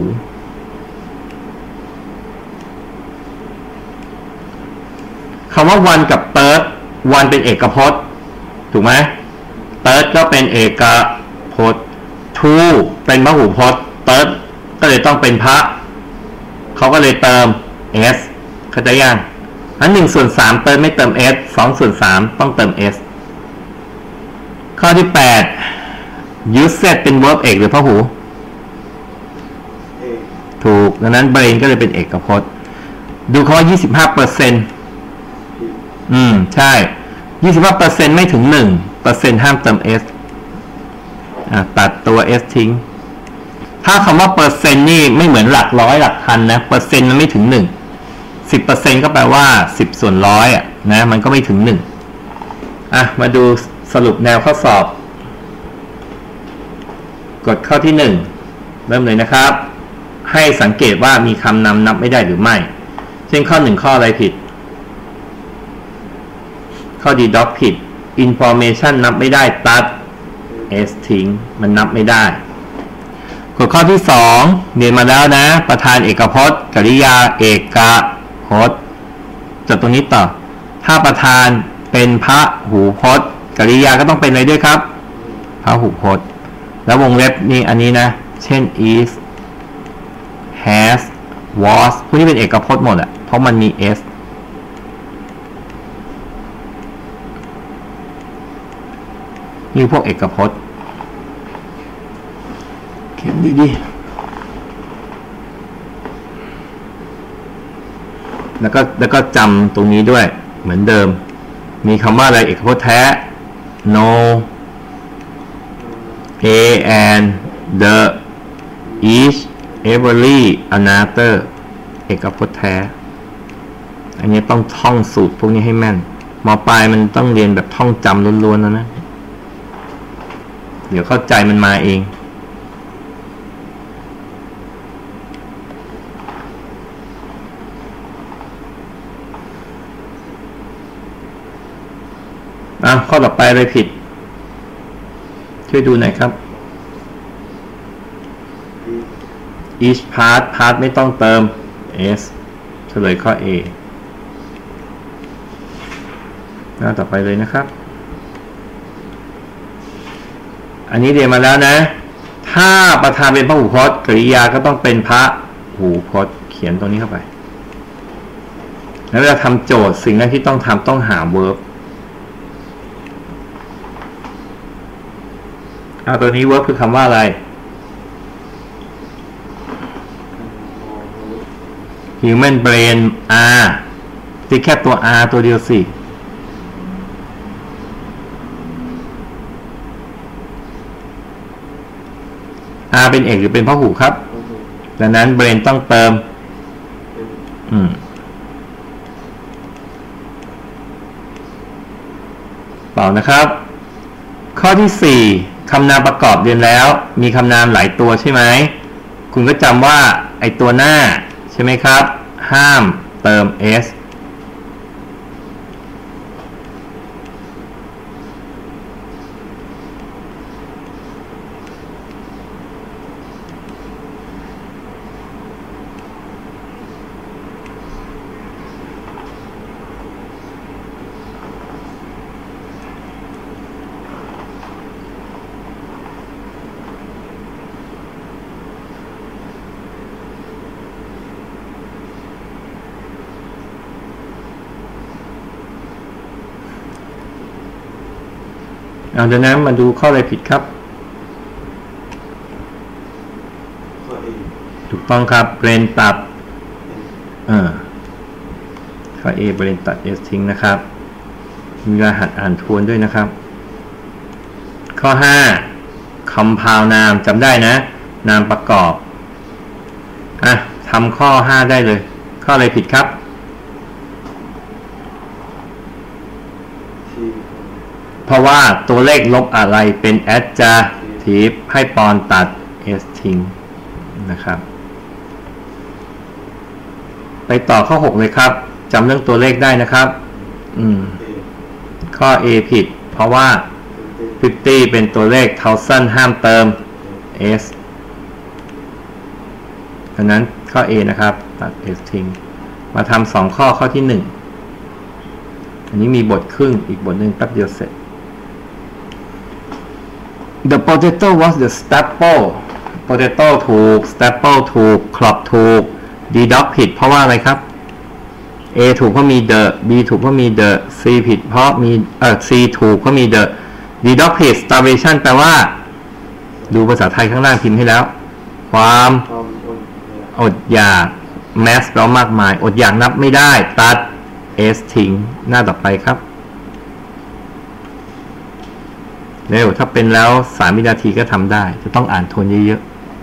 คำว่า one กับ third one เป็นเอกพจน์ถูกไหม third ก็เป็นเอกพจน์ two เป็นพหูพจน์ third ก็เลยต้องเป็นพระเขาก็เลยเติม s เข้าใจยังอัน1/3 third ไม่เติม s 2/3 ต้องเติม s ข้อที่8 usage เป็น verb เอกหรือพหูถูกดังนั้น brain ก็เลยเป็นเอกพจน์ดูข้อ 25% ใช่ 25% ไม่ถึง 1% ห้ามเติม s ตัดตัว s ทิ้งถ้าคำว่าเปอร์เซ็นต์นี่ไม่เหมือนหลักร้อยหลักพันนะเปอร์เซ็นต์มันไม่ถึง 1 10% ก็แปลว่า10/100นะมันก็ไม่ถึง 1มาดูสรุปแนวข้อสอบกดข้อที่1เริ่มเลยนะครับให้สังเกตว่ามีคำนำนับไม่ได้หรือไม่เช่นข้อ1ข้ออะไรผิดข้อ d doc ผิด information นับไม่ได้ตัด s ทิ้งมันนับไม่ได้กฎข้อที่2เรียนมาแล้วนะประธานเอกพจน์กริยาเอกพจน์จดตรงนี้ต่อถ้าประธานเป็นพหูพจน์กริยาก็ต้องเป็นอะไรด้วยครับพหูพจน์แล้ววงเล็บนี่อันนี้นะเช่น is has was พวกนี้เป็นเอกพจน์หมดอะเพราะมันมี s นี่พวกเอกพจน์เขียนดีๆแล้วก็จำตรงนี้ด้วยเหมือนเดิมมีคำว่าอะไรเอกพจน์แท้ no a and the each every another เอกพจน์แท้อันนี้ต้องท่องสูตรพวกนี้ให้แม่นม.ปลายมันต้องเรียนแบบท่องจำล้วนๆแล้วนะเดี๋ยวเข้าใจมันมาเองข้อต่อไปอะไรผิดช่วยดูหน่อยครับ each part ไม่ต้องเติม s เฉลยข้อ a หน้าต่อไปเลยนะครับอันนี้เรียนมาแล้วนะถ้าประธานเป็นพหูพจน์กริยาก็ต้องเป็นพหูพจน์เขียนตรงนี้เข้าไปแล้วเวลาทำโจทย์สิ่งแรกที่ต้องทำต้องหา verb ตัวนี้ verb คือคำว่าอะไร human brain r ติดแค่ตัว r ตัวเดียวสิเป็นเอกหรือเป็นพหูครับดังนั้น brain ต้องเติมต่อนะครับข้อที่4คำนามประกอบเรียนแล้วมีคำนามหลายตัวใช่ไหมคุณก็จำว่าไอตัวหน้าใช่ไหมครับ ห้ามเติม sเอาดังนั้นมาดูข้ออะไรผิดครับข้อ A ถูกต้องครับเบรนตัดข้อ A เบรนตัด S ทิ้งนะครับมีรหัสอ่านทวนด้วยนะครับข้อ 5 compound นามจำได้นะนามประกอบทำข้อ 5 ได้เลยข้ออะไรผิดครับเพราะว่าตัวเลขลบอะไรเป็น adjective ให้ปอนตัด s ทิ้งนะครับไปต่อข้อ 6 เลยครับจำเรื่องตัวเลขได้นะครับข้อ A ผิดเพราะว่า 50 เป็นตัวเลข thousand ห้ามเติม s ดังนั้นข้อ A นะครับตัด s ทิ้งมาทำ2ข้อที่ 1อันนี้มีบทครึ่งอีกบทหนึ่งแป๊บเดียวเสร็จThe potato was the staple potato ถูก staple ถูก crop ถูก deduct ผิดเพราะว่าอะไรครับ A ถูกเพราะมี the B ถูกเพราะมี the C ผิดเพราะมีC ถูกเพราะมี the deduct ผิด starvation แปลว่าดูภาษาไทยข้างล่างพิมพ์ให้แล้วความอดอยาก mass แปลว่ามากมายอดอยากนับไม่ได้ตัด S ทิ้งหน้าต่อไปครับเร็วถ้าเป็นแล้ว3 วินาทีก็ทำได้จะต้องอ่านทวนเยอะ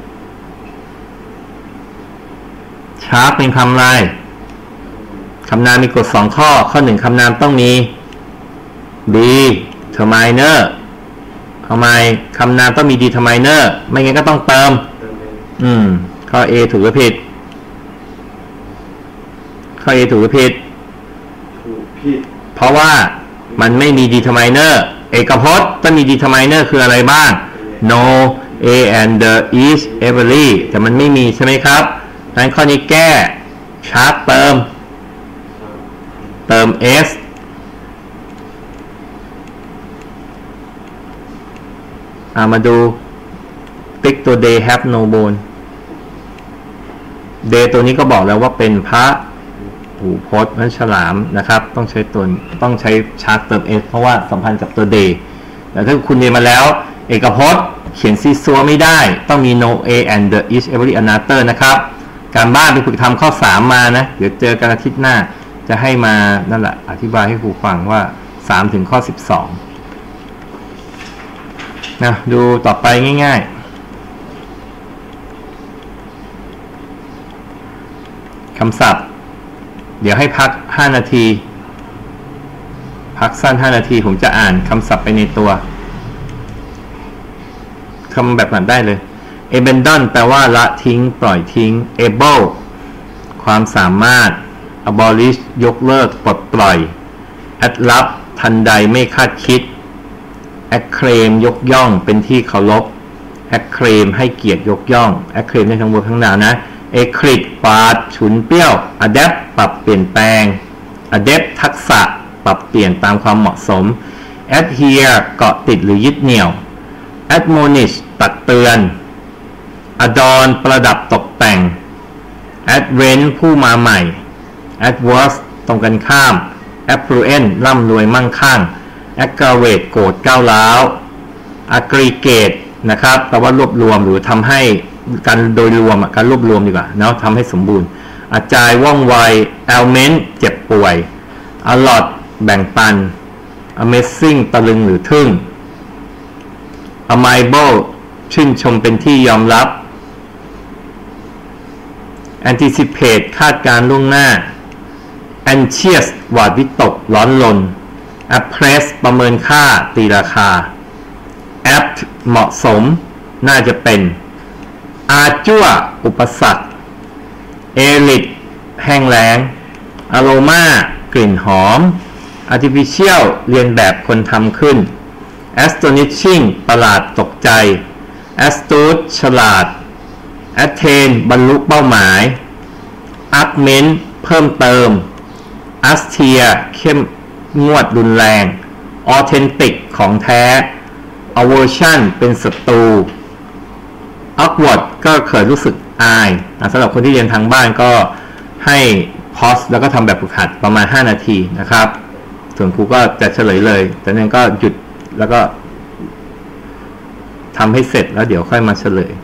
ๆช้าเป็นคำอะไรคำนามมีกฎ2ข้อข้อ 1คำนามต้องมี determiner ทำไมคำนามต้องมี determiner ไม่งั้นก็ต้องเติมข้อ A ถูกหรือผิดข้อ A ถูกหรือผิดเพราะว่ามันไม่มี determiner เอกพจน์ต้องมี determiner คืออะไรบ้าง no a and the is every แต่มันไม่มีใช่ไหมครับดังนั้นข้อนี้แก้ชาร์ปเติม s มาดูติ๊กตัว day have no bone day ตัวนี้ก็บอกแล้วว่าเป็นพระหูพจน์นั้นฉลามนะครับต้องใช้ชาร์ตเติม s เพราะว่าสัมพันธ์กับตัว day แต่ถ้าคุณเรียนมาแล้วเอกพจน์เขียนซีซัวไม่ได้ต้องมี no a and the is every another นะครับการบ้านไปฝึกทำข้อ 3 มานะเดี๋ยวเจอกันอาทิตย์หน้าจะให้มานั่นแหละอธิบายให้ครูฟังว่า3ถึงข้อ 12นะดูต่อไปง่ายๆคำศัพท์เดี๋ยวให้พัก5 นาทีพักสั้น5 นาทีผมจะอ่านคำศัพท์ไปในตัวคำแบบนั้นได้เลย abandon แปลว่าละทิ้งปล่อยทิ้ง able ความสามารถ abolish ยกเลิกปลดปล่อย abrupt ทันใดไม่คาดคิด acclaim ยกย่องเป็นที่เคารพ acclaim ให้เกียรติยกย่อง acclaim ในทั้งบนทั้งนาวนะ eclipse ฝาดฉุนเปรี้ยว adapt ปรับเปลี่ยนแปลง adept ทักษะปรับเปลี่ยนตามความเหมาะสม adhere เกาะติดหรือยึดเหนี่ยว admonish ตักเตือน adorn ประดับตกแต่ง advent ผู้มาใหม่ adverse ตรงกันข้าม affluent ร่ำรวยมั่งคั่ง aggravate โกรธก้าวร้าว aggregate นะครับแปลว่ารวบรวมหรือทำให้การโดยรวมการรวบรวมดีกว่าเนาะทำให้สมบูรณ์อาจายว่องไว ailment เจ็บป่วย allot แบ่งปัน amazing ตะลึงหรือทึ่ง amiable ชื่นชมเป็นที่ยอมรับ anticipate คาดการล่วงหน้า anxious หวาดวิตกร้อนรน appraise ประเมินค่าตีราคา apt เหมาะสมน่าจะเป็น arduous อุปสรรค arid แห้งแล้ง aroma กลิ่นหอม artificial เรียนแบบคนทำขึ้น astonishing ประหลาดตกใจ astute ฉลาด attain บรรลุเป้าหมาย augment เพิ่มเติม austere เข้มงวดรุนแรง authentic ของแท้ aversion เป็นศัตรู awkward ก็เคยรู้สึกอายสำหรับคนที่เรียนทางบ้านก็ให้ pause แล้วก็ทำแบบฝึกหัดประมาณ5นาทีนะครับส่วนครูก็จะเฉลยเลยแต่นั้นก็หยุดแล้วก็ทำให้เสร็จแล้วเดี๋ยวค่อยมาเฉลย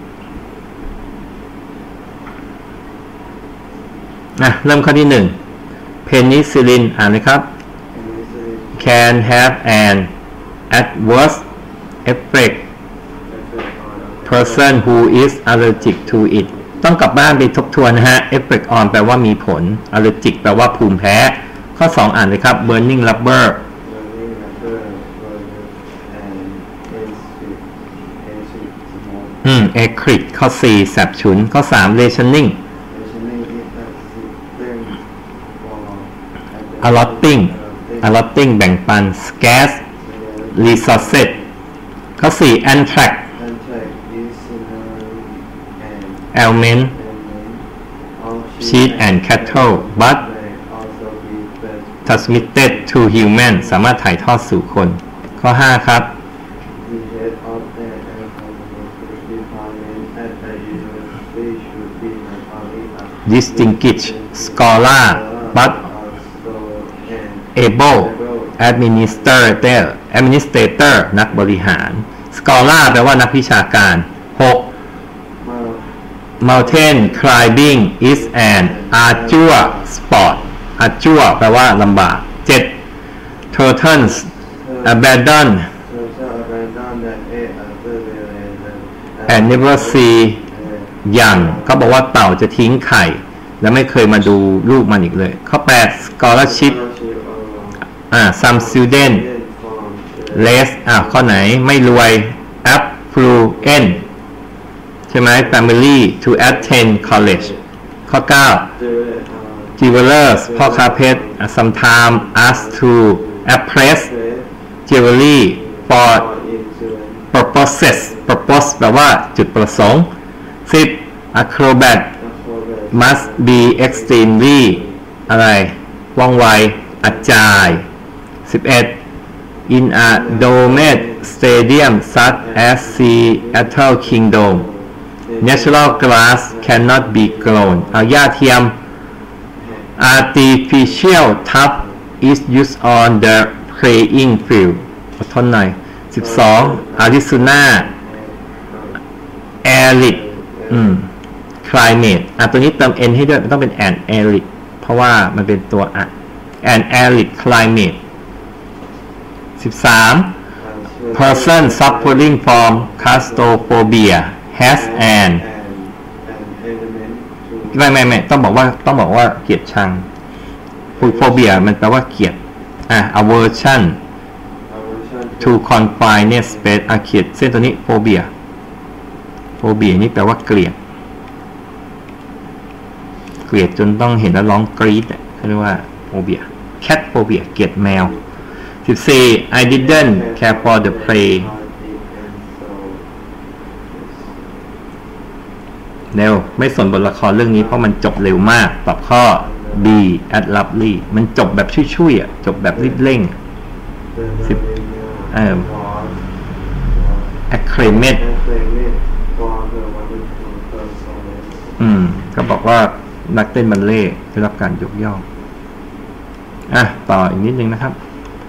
เริ่มข้อที่1 penicillin อ่านเลยครับ can have an adverse effect person who is allergic to it ต้องกลับบ้านไปทบทวนนะฮะ effect on แปลว่ามีผล allergic แปลว่าภูมิแพ้ข้อ2อ่านเลยครับ burning rubber acrid ข้อ4แสบฉุนข้อ3 rationing allotting แบ่งปัน scarce resources ข้อ4 anthrax ailment sheep and cattle but transmitted to human สามารถถ่ายทอดสู่คนข้อ5ครับ distinguished scholar but able administrator นักบริหาร scholar แปลว่านักวิชาการ 6. mountain climbing is an arduous sport arduous แปลว่าลำบาก 7. Turtles abandon and never see young เขาบอกว่าเต่าจะทิ้งไข่และไม่เคยมาดูลูกมันอีกเลยข้อ8 scholarship some student less ข้อไหนไม่รวย affluent ใช่ไหม family to attend college ข้อ9 jewelers พ่อค้าเพชร sometimes ask to appraise jewelry for purpose แปลว่าจุดประสงค์ 10. acrobat must be extremely อะไรว่องไวอาจาย 11. in a domed stadium such as Seattle Kingdom natural grass cannot be grown หญ้าเทียม artificial turf is used on the playing field อดทนหน่อย 12. Arizona arid climate ตัวนี้เติม n ให้ด้วยมันต้องเป็น an arid เพราะว่ามันเป็นตัวan arid climate 13. person suffering from claustrophobia has an ไม่ต้องบอกว่าเกลียดชัง phobia มันแปลว่าเกลียดaversion to confined space เกลียดเส้นตัวนี้ phobia นี่แปลว่าเกลียดจนต้องเห็นแล้วร้องกรี๊ดเขาเรียกว่า phobia cat phobia เกลียดแมว 14. I didn't care for the play เร็วไม่สนบทละครเรื่องนี้เพราะมันจบเร็วมากตอบข้อ B abruptly มันจบแบบชุ่ยๆจบแบบรีบเร่ง acclimate ก็บอกว่านักเต้นบัลเล่ต์ได้รับการยกย่องต่ออีกนิดนึงนะครับ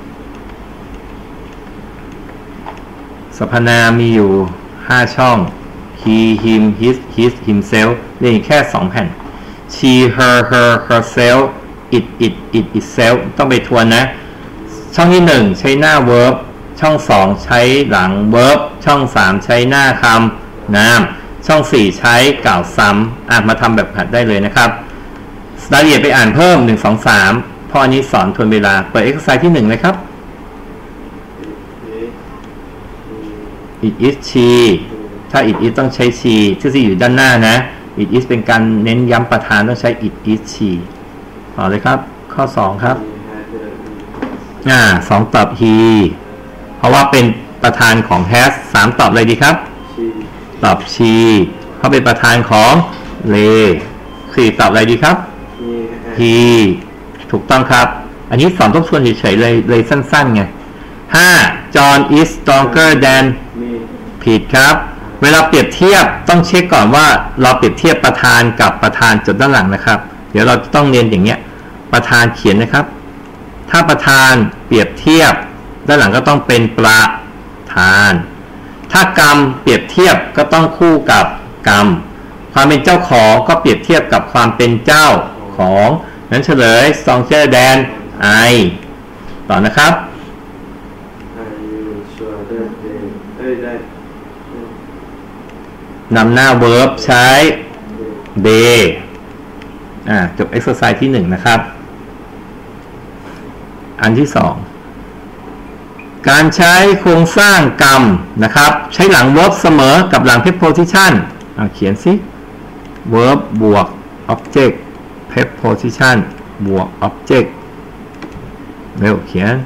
สรรพนามมีอยู่5ช่อง he him his himself นี่แค่2แผ่น she her herself it itself ต้องไปทวนนะช่องที่1ใช้หน้า verb ช่อง2ใช้หลัง verb ช่อง3ใช้หน้าคำนามช่อง4ใช้กล่าวซ้ำมาทำแบบหัดได้เลยนะครับรายละเอียดไปอ่านเพิ่ม1 2 3เพราะอันนี้สอนทวนเวลาเปิด exercise ที่1เลยครับ it is she ถ้า it is ต้องใช้ she ที่อยู่ด้านหน้านะ it is เป็นการเน้นย้ำประธานต้องใช้ it is she ต่อเลยครับข้อ2ครับ2ตอบ he เพราะว่าเป็นประธานของ has 3ตอบอะไรดีครับตอบ she เพราะเป็นประธานของ they 4ตอบอะไรดีครับ he ถูกต้องครับอันนี้สอนทบทวนเฉยๆเลยสั้นๆไง5 John is stronger than ผิดครับเวลาเปรียบเทียบต้องเช็คก่อนว่าเราเปรียบเทียบประธานกับประธานจดด้านหลังนะครับเดี๋ยวเราต้องเรียนอย่างเงี้ยประธานเขียนนะครับถ้าประธานเปรียบเทียบด้านหลังก็ต้องเป็นประธานถ้ากรรมเปรียบเทียบก็ต้องคู่กับกรรมความเป็นเจ้าของก็เปรียบเทียบกับความเป็นเจ้าของนั้นเฉลย stronger than I ต่อนะครับนำหน้า verb ใช้ they จบ exercise ที่1นะครับอันที่2การใช้โครงสร้างกรรมนะครับใช้หลัง verb เสมอกับหลัง preposition เขียนสิ verb บวก object preposition บวก object เร็วเขียน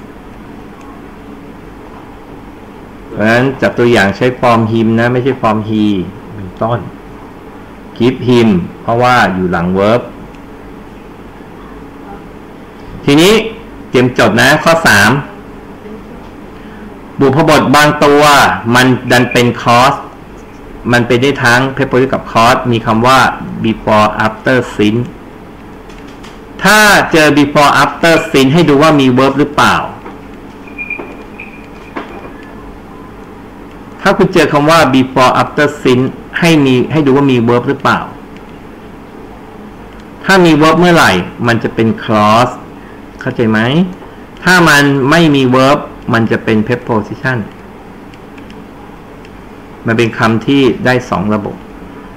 เพราะฉะนั้นจับตัวอย่างใช้ฟอร์ม him นะไม่ใช่ฟอร์ม he เป็นต้น give him เพราะว่าอยู่หลัง verb ทีนี้เตรียมจดนะข้อ3บุพบทบางตัวมันดันเป็น cause มันเป็นได้ทั้ง preposition กับ cause มีคำว่า before after since ถ้าเจอ before after since ให้ดูว่ามี verb หรือเปล่าถ้าคุณเจอคำว่า before after since ให้ดูว่ามี verb หรือเปล่าถ้ามี verb เมื่อไหร่มันจะเป็น clause เข้าใจไหมถ้ามันไม่มี verb มันจะเป็น preposition มันเป็นคำที่ได้2ระบบ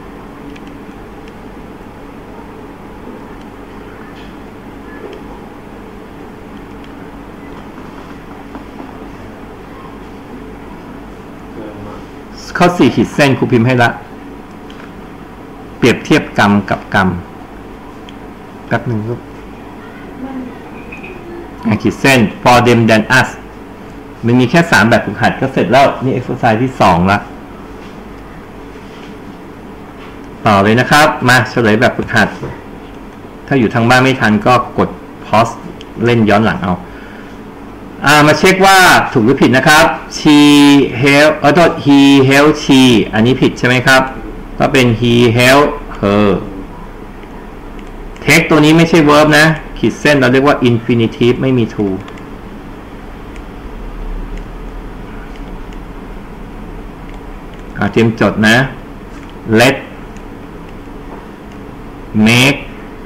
ข้อ4ขีดเส้นครูพิมพ์ให้ละเปรียบเทียบกรรมกับกรรมแป๊บหนึ่งลูกขีดเส้น for them than us มันมีแค่3แบบฝึกหัดก็เสร็จแล้วนี่ exercise ที่2ละต่อเลยนะครับมาเฉลยแบบฝึกหัดถ้าอยู่ทางบ้านไม่ทันก็กด pause เล่นย้อนหลังเอามาเช็คว่าถูกหรือผิดนะครับ she help he help she อันนี้ผิดใช่ไหมครับก็เป็น he help her take ตัวนี้ไม่ใช่ verb นะขีดเส้นเราเรียกว่า infinitive ไม่มี to เตรียมจดนะ let make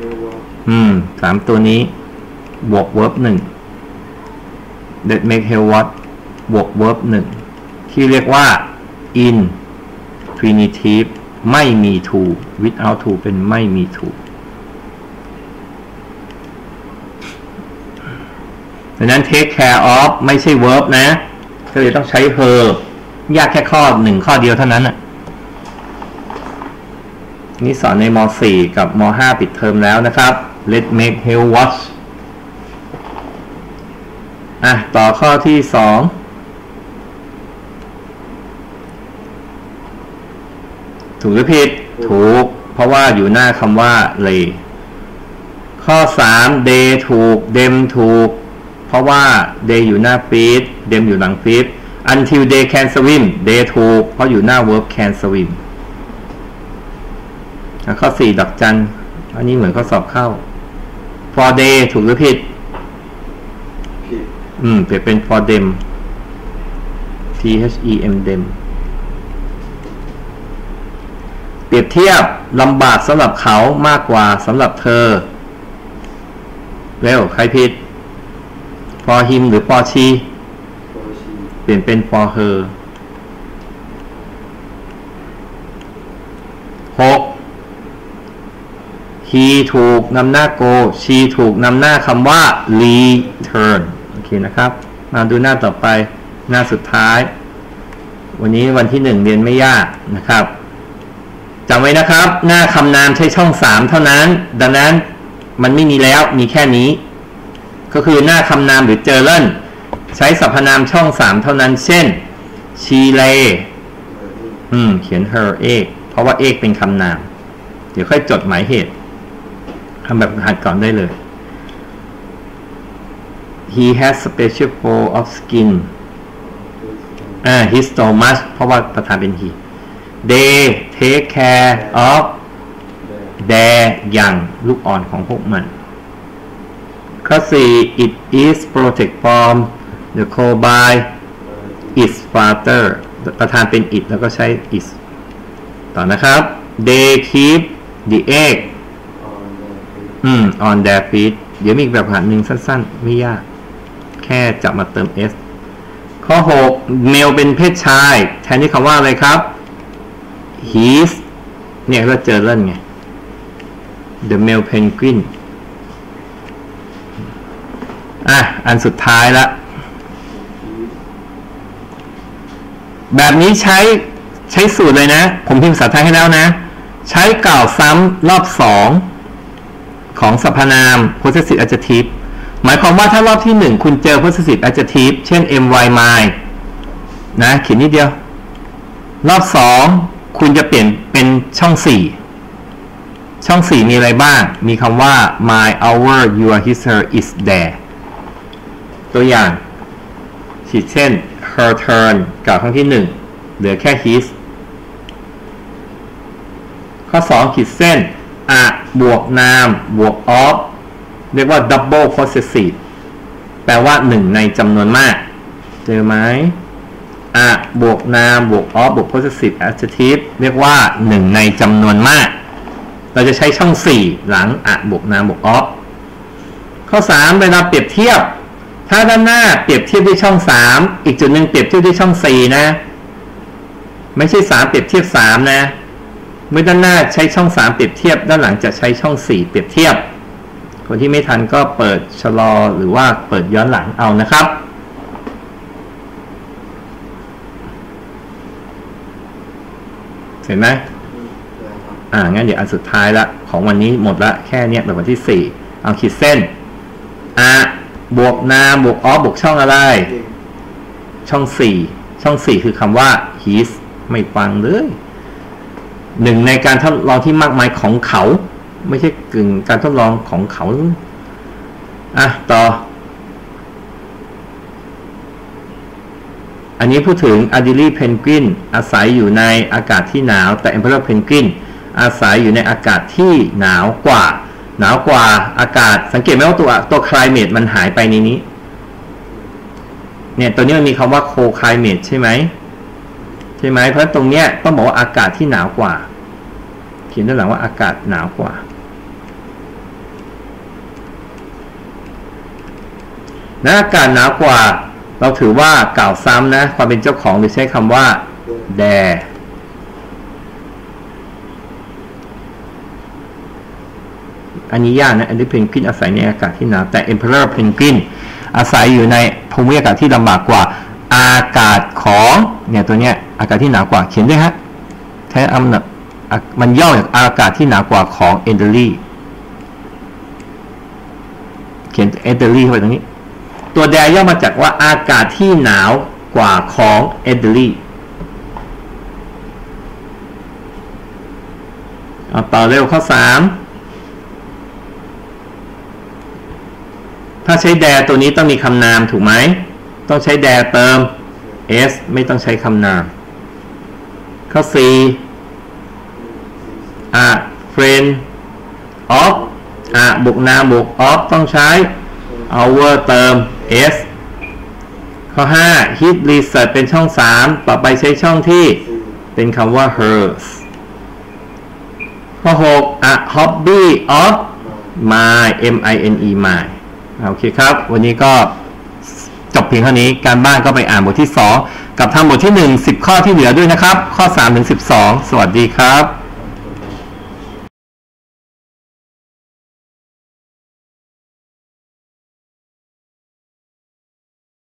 3ตัวนี้บวก verb 1 let make help what บวก verb 1ที่เรียกว่า infinitive ไม่มี to without to เป็นไม่มี to ดังนั้น take care of ไม่ใช่ verb นะก็เลยต้องใช้ her ยากแค่ข้อ1ข้อเดียวเท่านั้นนี่สอนในม.4 กับม.5 ปิดเทอมแล้วนะครับ let make help watchต่อข้อที่2ถูกหรือผิดถูกเพราะว่าอยู่หน้าคำว่า lay ข้อ3 they ถูก them ถูกเพราะว่า they อยู่หน้า feet them อยู่หลัง feet until they can swim they ถูกเพราะอยู่หน้า verb can swim ข้อ4ดอกจันอันนี้เหมือนข้อสอบเข้า for they ถูกหรือผิดเปลี่ยนเป็น for them them them เปรียบเทียบลำบากสำหรับเขามากกว่าสำหรับเธอเร็วใครผิด for him หรือ for she เปลี่ยนเป็น for her 6 he ถูกนำหน้า go she ถูกนำหน้าคำว่า return โอเคนะครับมาดูหน้าต่อไปหน้าสุดท้ายวันนี้วันที่1เรียนไม่ยากนะครับจำไว้นะครับหน้าคำนามใช้ช่อง3เท่านั้นดังนั้นมันไม่มีแล้วมีแค่นี้ก็คือหน้าคำนามหรือเจอเล่นใช้สรรพนามช่อง3เท่านั้นเช่น she lay เขียน her egg เพราะว่า egg เป็นคำนามเดี๋ยวค่อยจดหมายเหตุทำแบบหัดก่อนได้เลย he has special fold of skin his stomach เพราะว่าประธานเป็น he they take care of their young ลูกอ่อนของพวกมันข้อ 4 it is protect from the cold by its father ประธานเป็น it แล้วก็ใช้ is ต่อนะครับ they keep the egg on their feet เดี๋ยวมีอีกแบบหัดหนึ่งสั้นๆไม่ยากแค่จับมาเติม s ข้อ 6 male เป็นเพศชายแทนที่คำว่าอะไรครับ his เนี่ยก็เจอเล่นไง the male penguin อันสุดท้ายละแบบนี้ใช้สูตรเลยนะผมพิมพ์ภาษาไทยให้แล้วนะใช้กล่าวซ้ำรอบ2ของสรรพนาม possessive adjective หมายความว่าถ้ารอบที่1คุณเจอ possessive adjective เช่น my my นะเขียนนิดเดียวรอบ2คุณจะเปลี่ยนเป็นช่อง4ช่อง4มีอะไรบ้างมีคำว่า my our your his her is their ตัวอย่างเช่น her turn กล่าวครั้งที่1เหลือแค่ his ข้อ2ขีดเส้นบวกนามบวก of เรียกว่า double possessive แปลว่า1ในจำนวนมากเจอไหมบวกนามบวก of บวก possessive adjective เรียกว่า1ในจำนวนมากเราจะใช้ช่อง4หลังบวกนามบวก of ข้อ3เวลาเปรียบเทียบถ้าด้านหน้าเปรียบเทียบด้วยช่อง3อีกจุดหนึ่งเปรียบเทียบด้วยช่อง4นะไม่ใช่3เปรียบเทียบ3นะเมื่อด้านหน้าใช้ช่อง3เปรียบเทียบด้านหลังจะใช้ช่อง4เปรียบเทียบคนที่ไม่ทันก็เปิดชะลอหรือว่าเปิดย้อนหลังเอานะครับเห็นไหมงั้นเดี๋ยวอันสุดท้ายละของวันนี้หมดละแค่เนี้ยแบบวันที่4เอาขีดเส้นบวกนามบวกออฟบวกช่องอะไรช่อง4คือคำว่า his ไม่ฟังเลยหนึ่งในการทดลองที่มากมายของเขาไม่ใช่กึ่งการทดลองของเขาต่ออันนี้พูดถึง Adelie Penguin อาศัยอยู่ในอากาศที่หนาวแต่ Emperor Penguin อาศัยอยู่ในอากาศที่หนาวกว่าอากาศสังเกตไหมว่าตัว climate มันหายไปในนี้เนี่ยตัวนี้มันมีคำว่า cold climate ใช่ไหมเพราะตรงเนี้ยต้องบอกว่าอากาศที่หนาวกว่าเขียนด้านหลังว่าอากาศหนาวกว่าอากาศหนาวกว่าเราถือว่ากล่าวซ้ำนะความเป็นเจ้าของโดยใช้คำว่า their อันนี้ยากนะAdelie Penguinอาศัยในอากาศที่หนาวแต่ Emperor Penguin อาศัยอยู่ในภูมิอากาศที่ลำบากกว่าอากาศของเนี่ยตัวเนี้ยอากาศที่หนาวกว่าเขียนด้วยฮะใช้มันย่อจากอากาศที่หนาวกว่าของ Adelie เขียน Adelie เข้าไปตรงนี้ตัวแดย่อมาจากว่าอากาศที่หนาวกว่าของ Adelie เอาต่อเร็วข้อ3ถ้าใช้แดตัวนี้ต้องมีคำนามถูกไหมต้องใช้แดเติม s ไม่ต้องใช้คำนามข้อ4friend of บวกนามบวก of ต้องใช้ our เติม s ข้อ5 his research เป็นช่อง3ต่อไปใช้ช่องที่เป็นคำว่า hers ข้อ6 hobby of my my โอเคครับวันนี้ก็จบเพียงเท่านี้การบ้านก็ไปอ่านบทที่2กับทำบทที่1 10ข้อที่เหลือด้วยนะครับข้อ3 ถึง 12สวัสดีครับ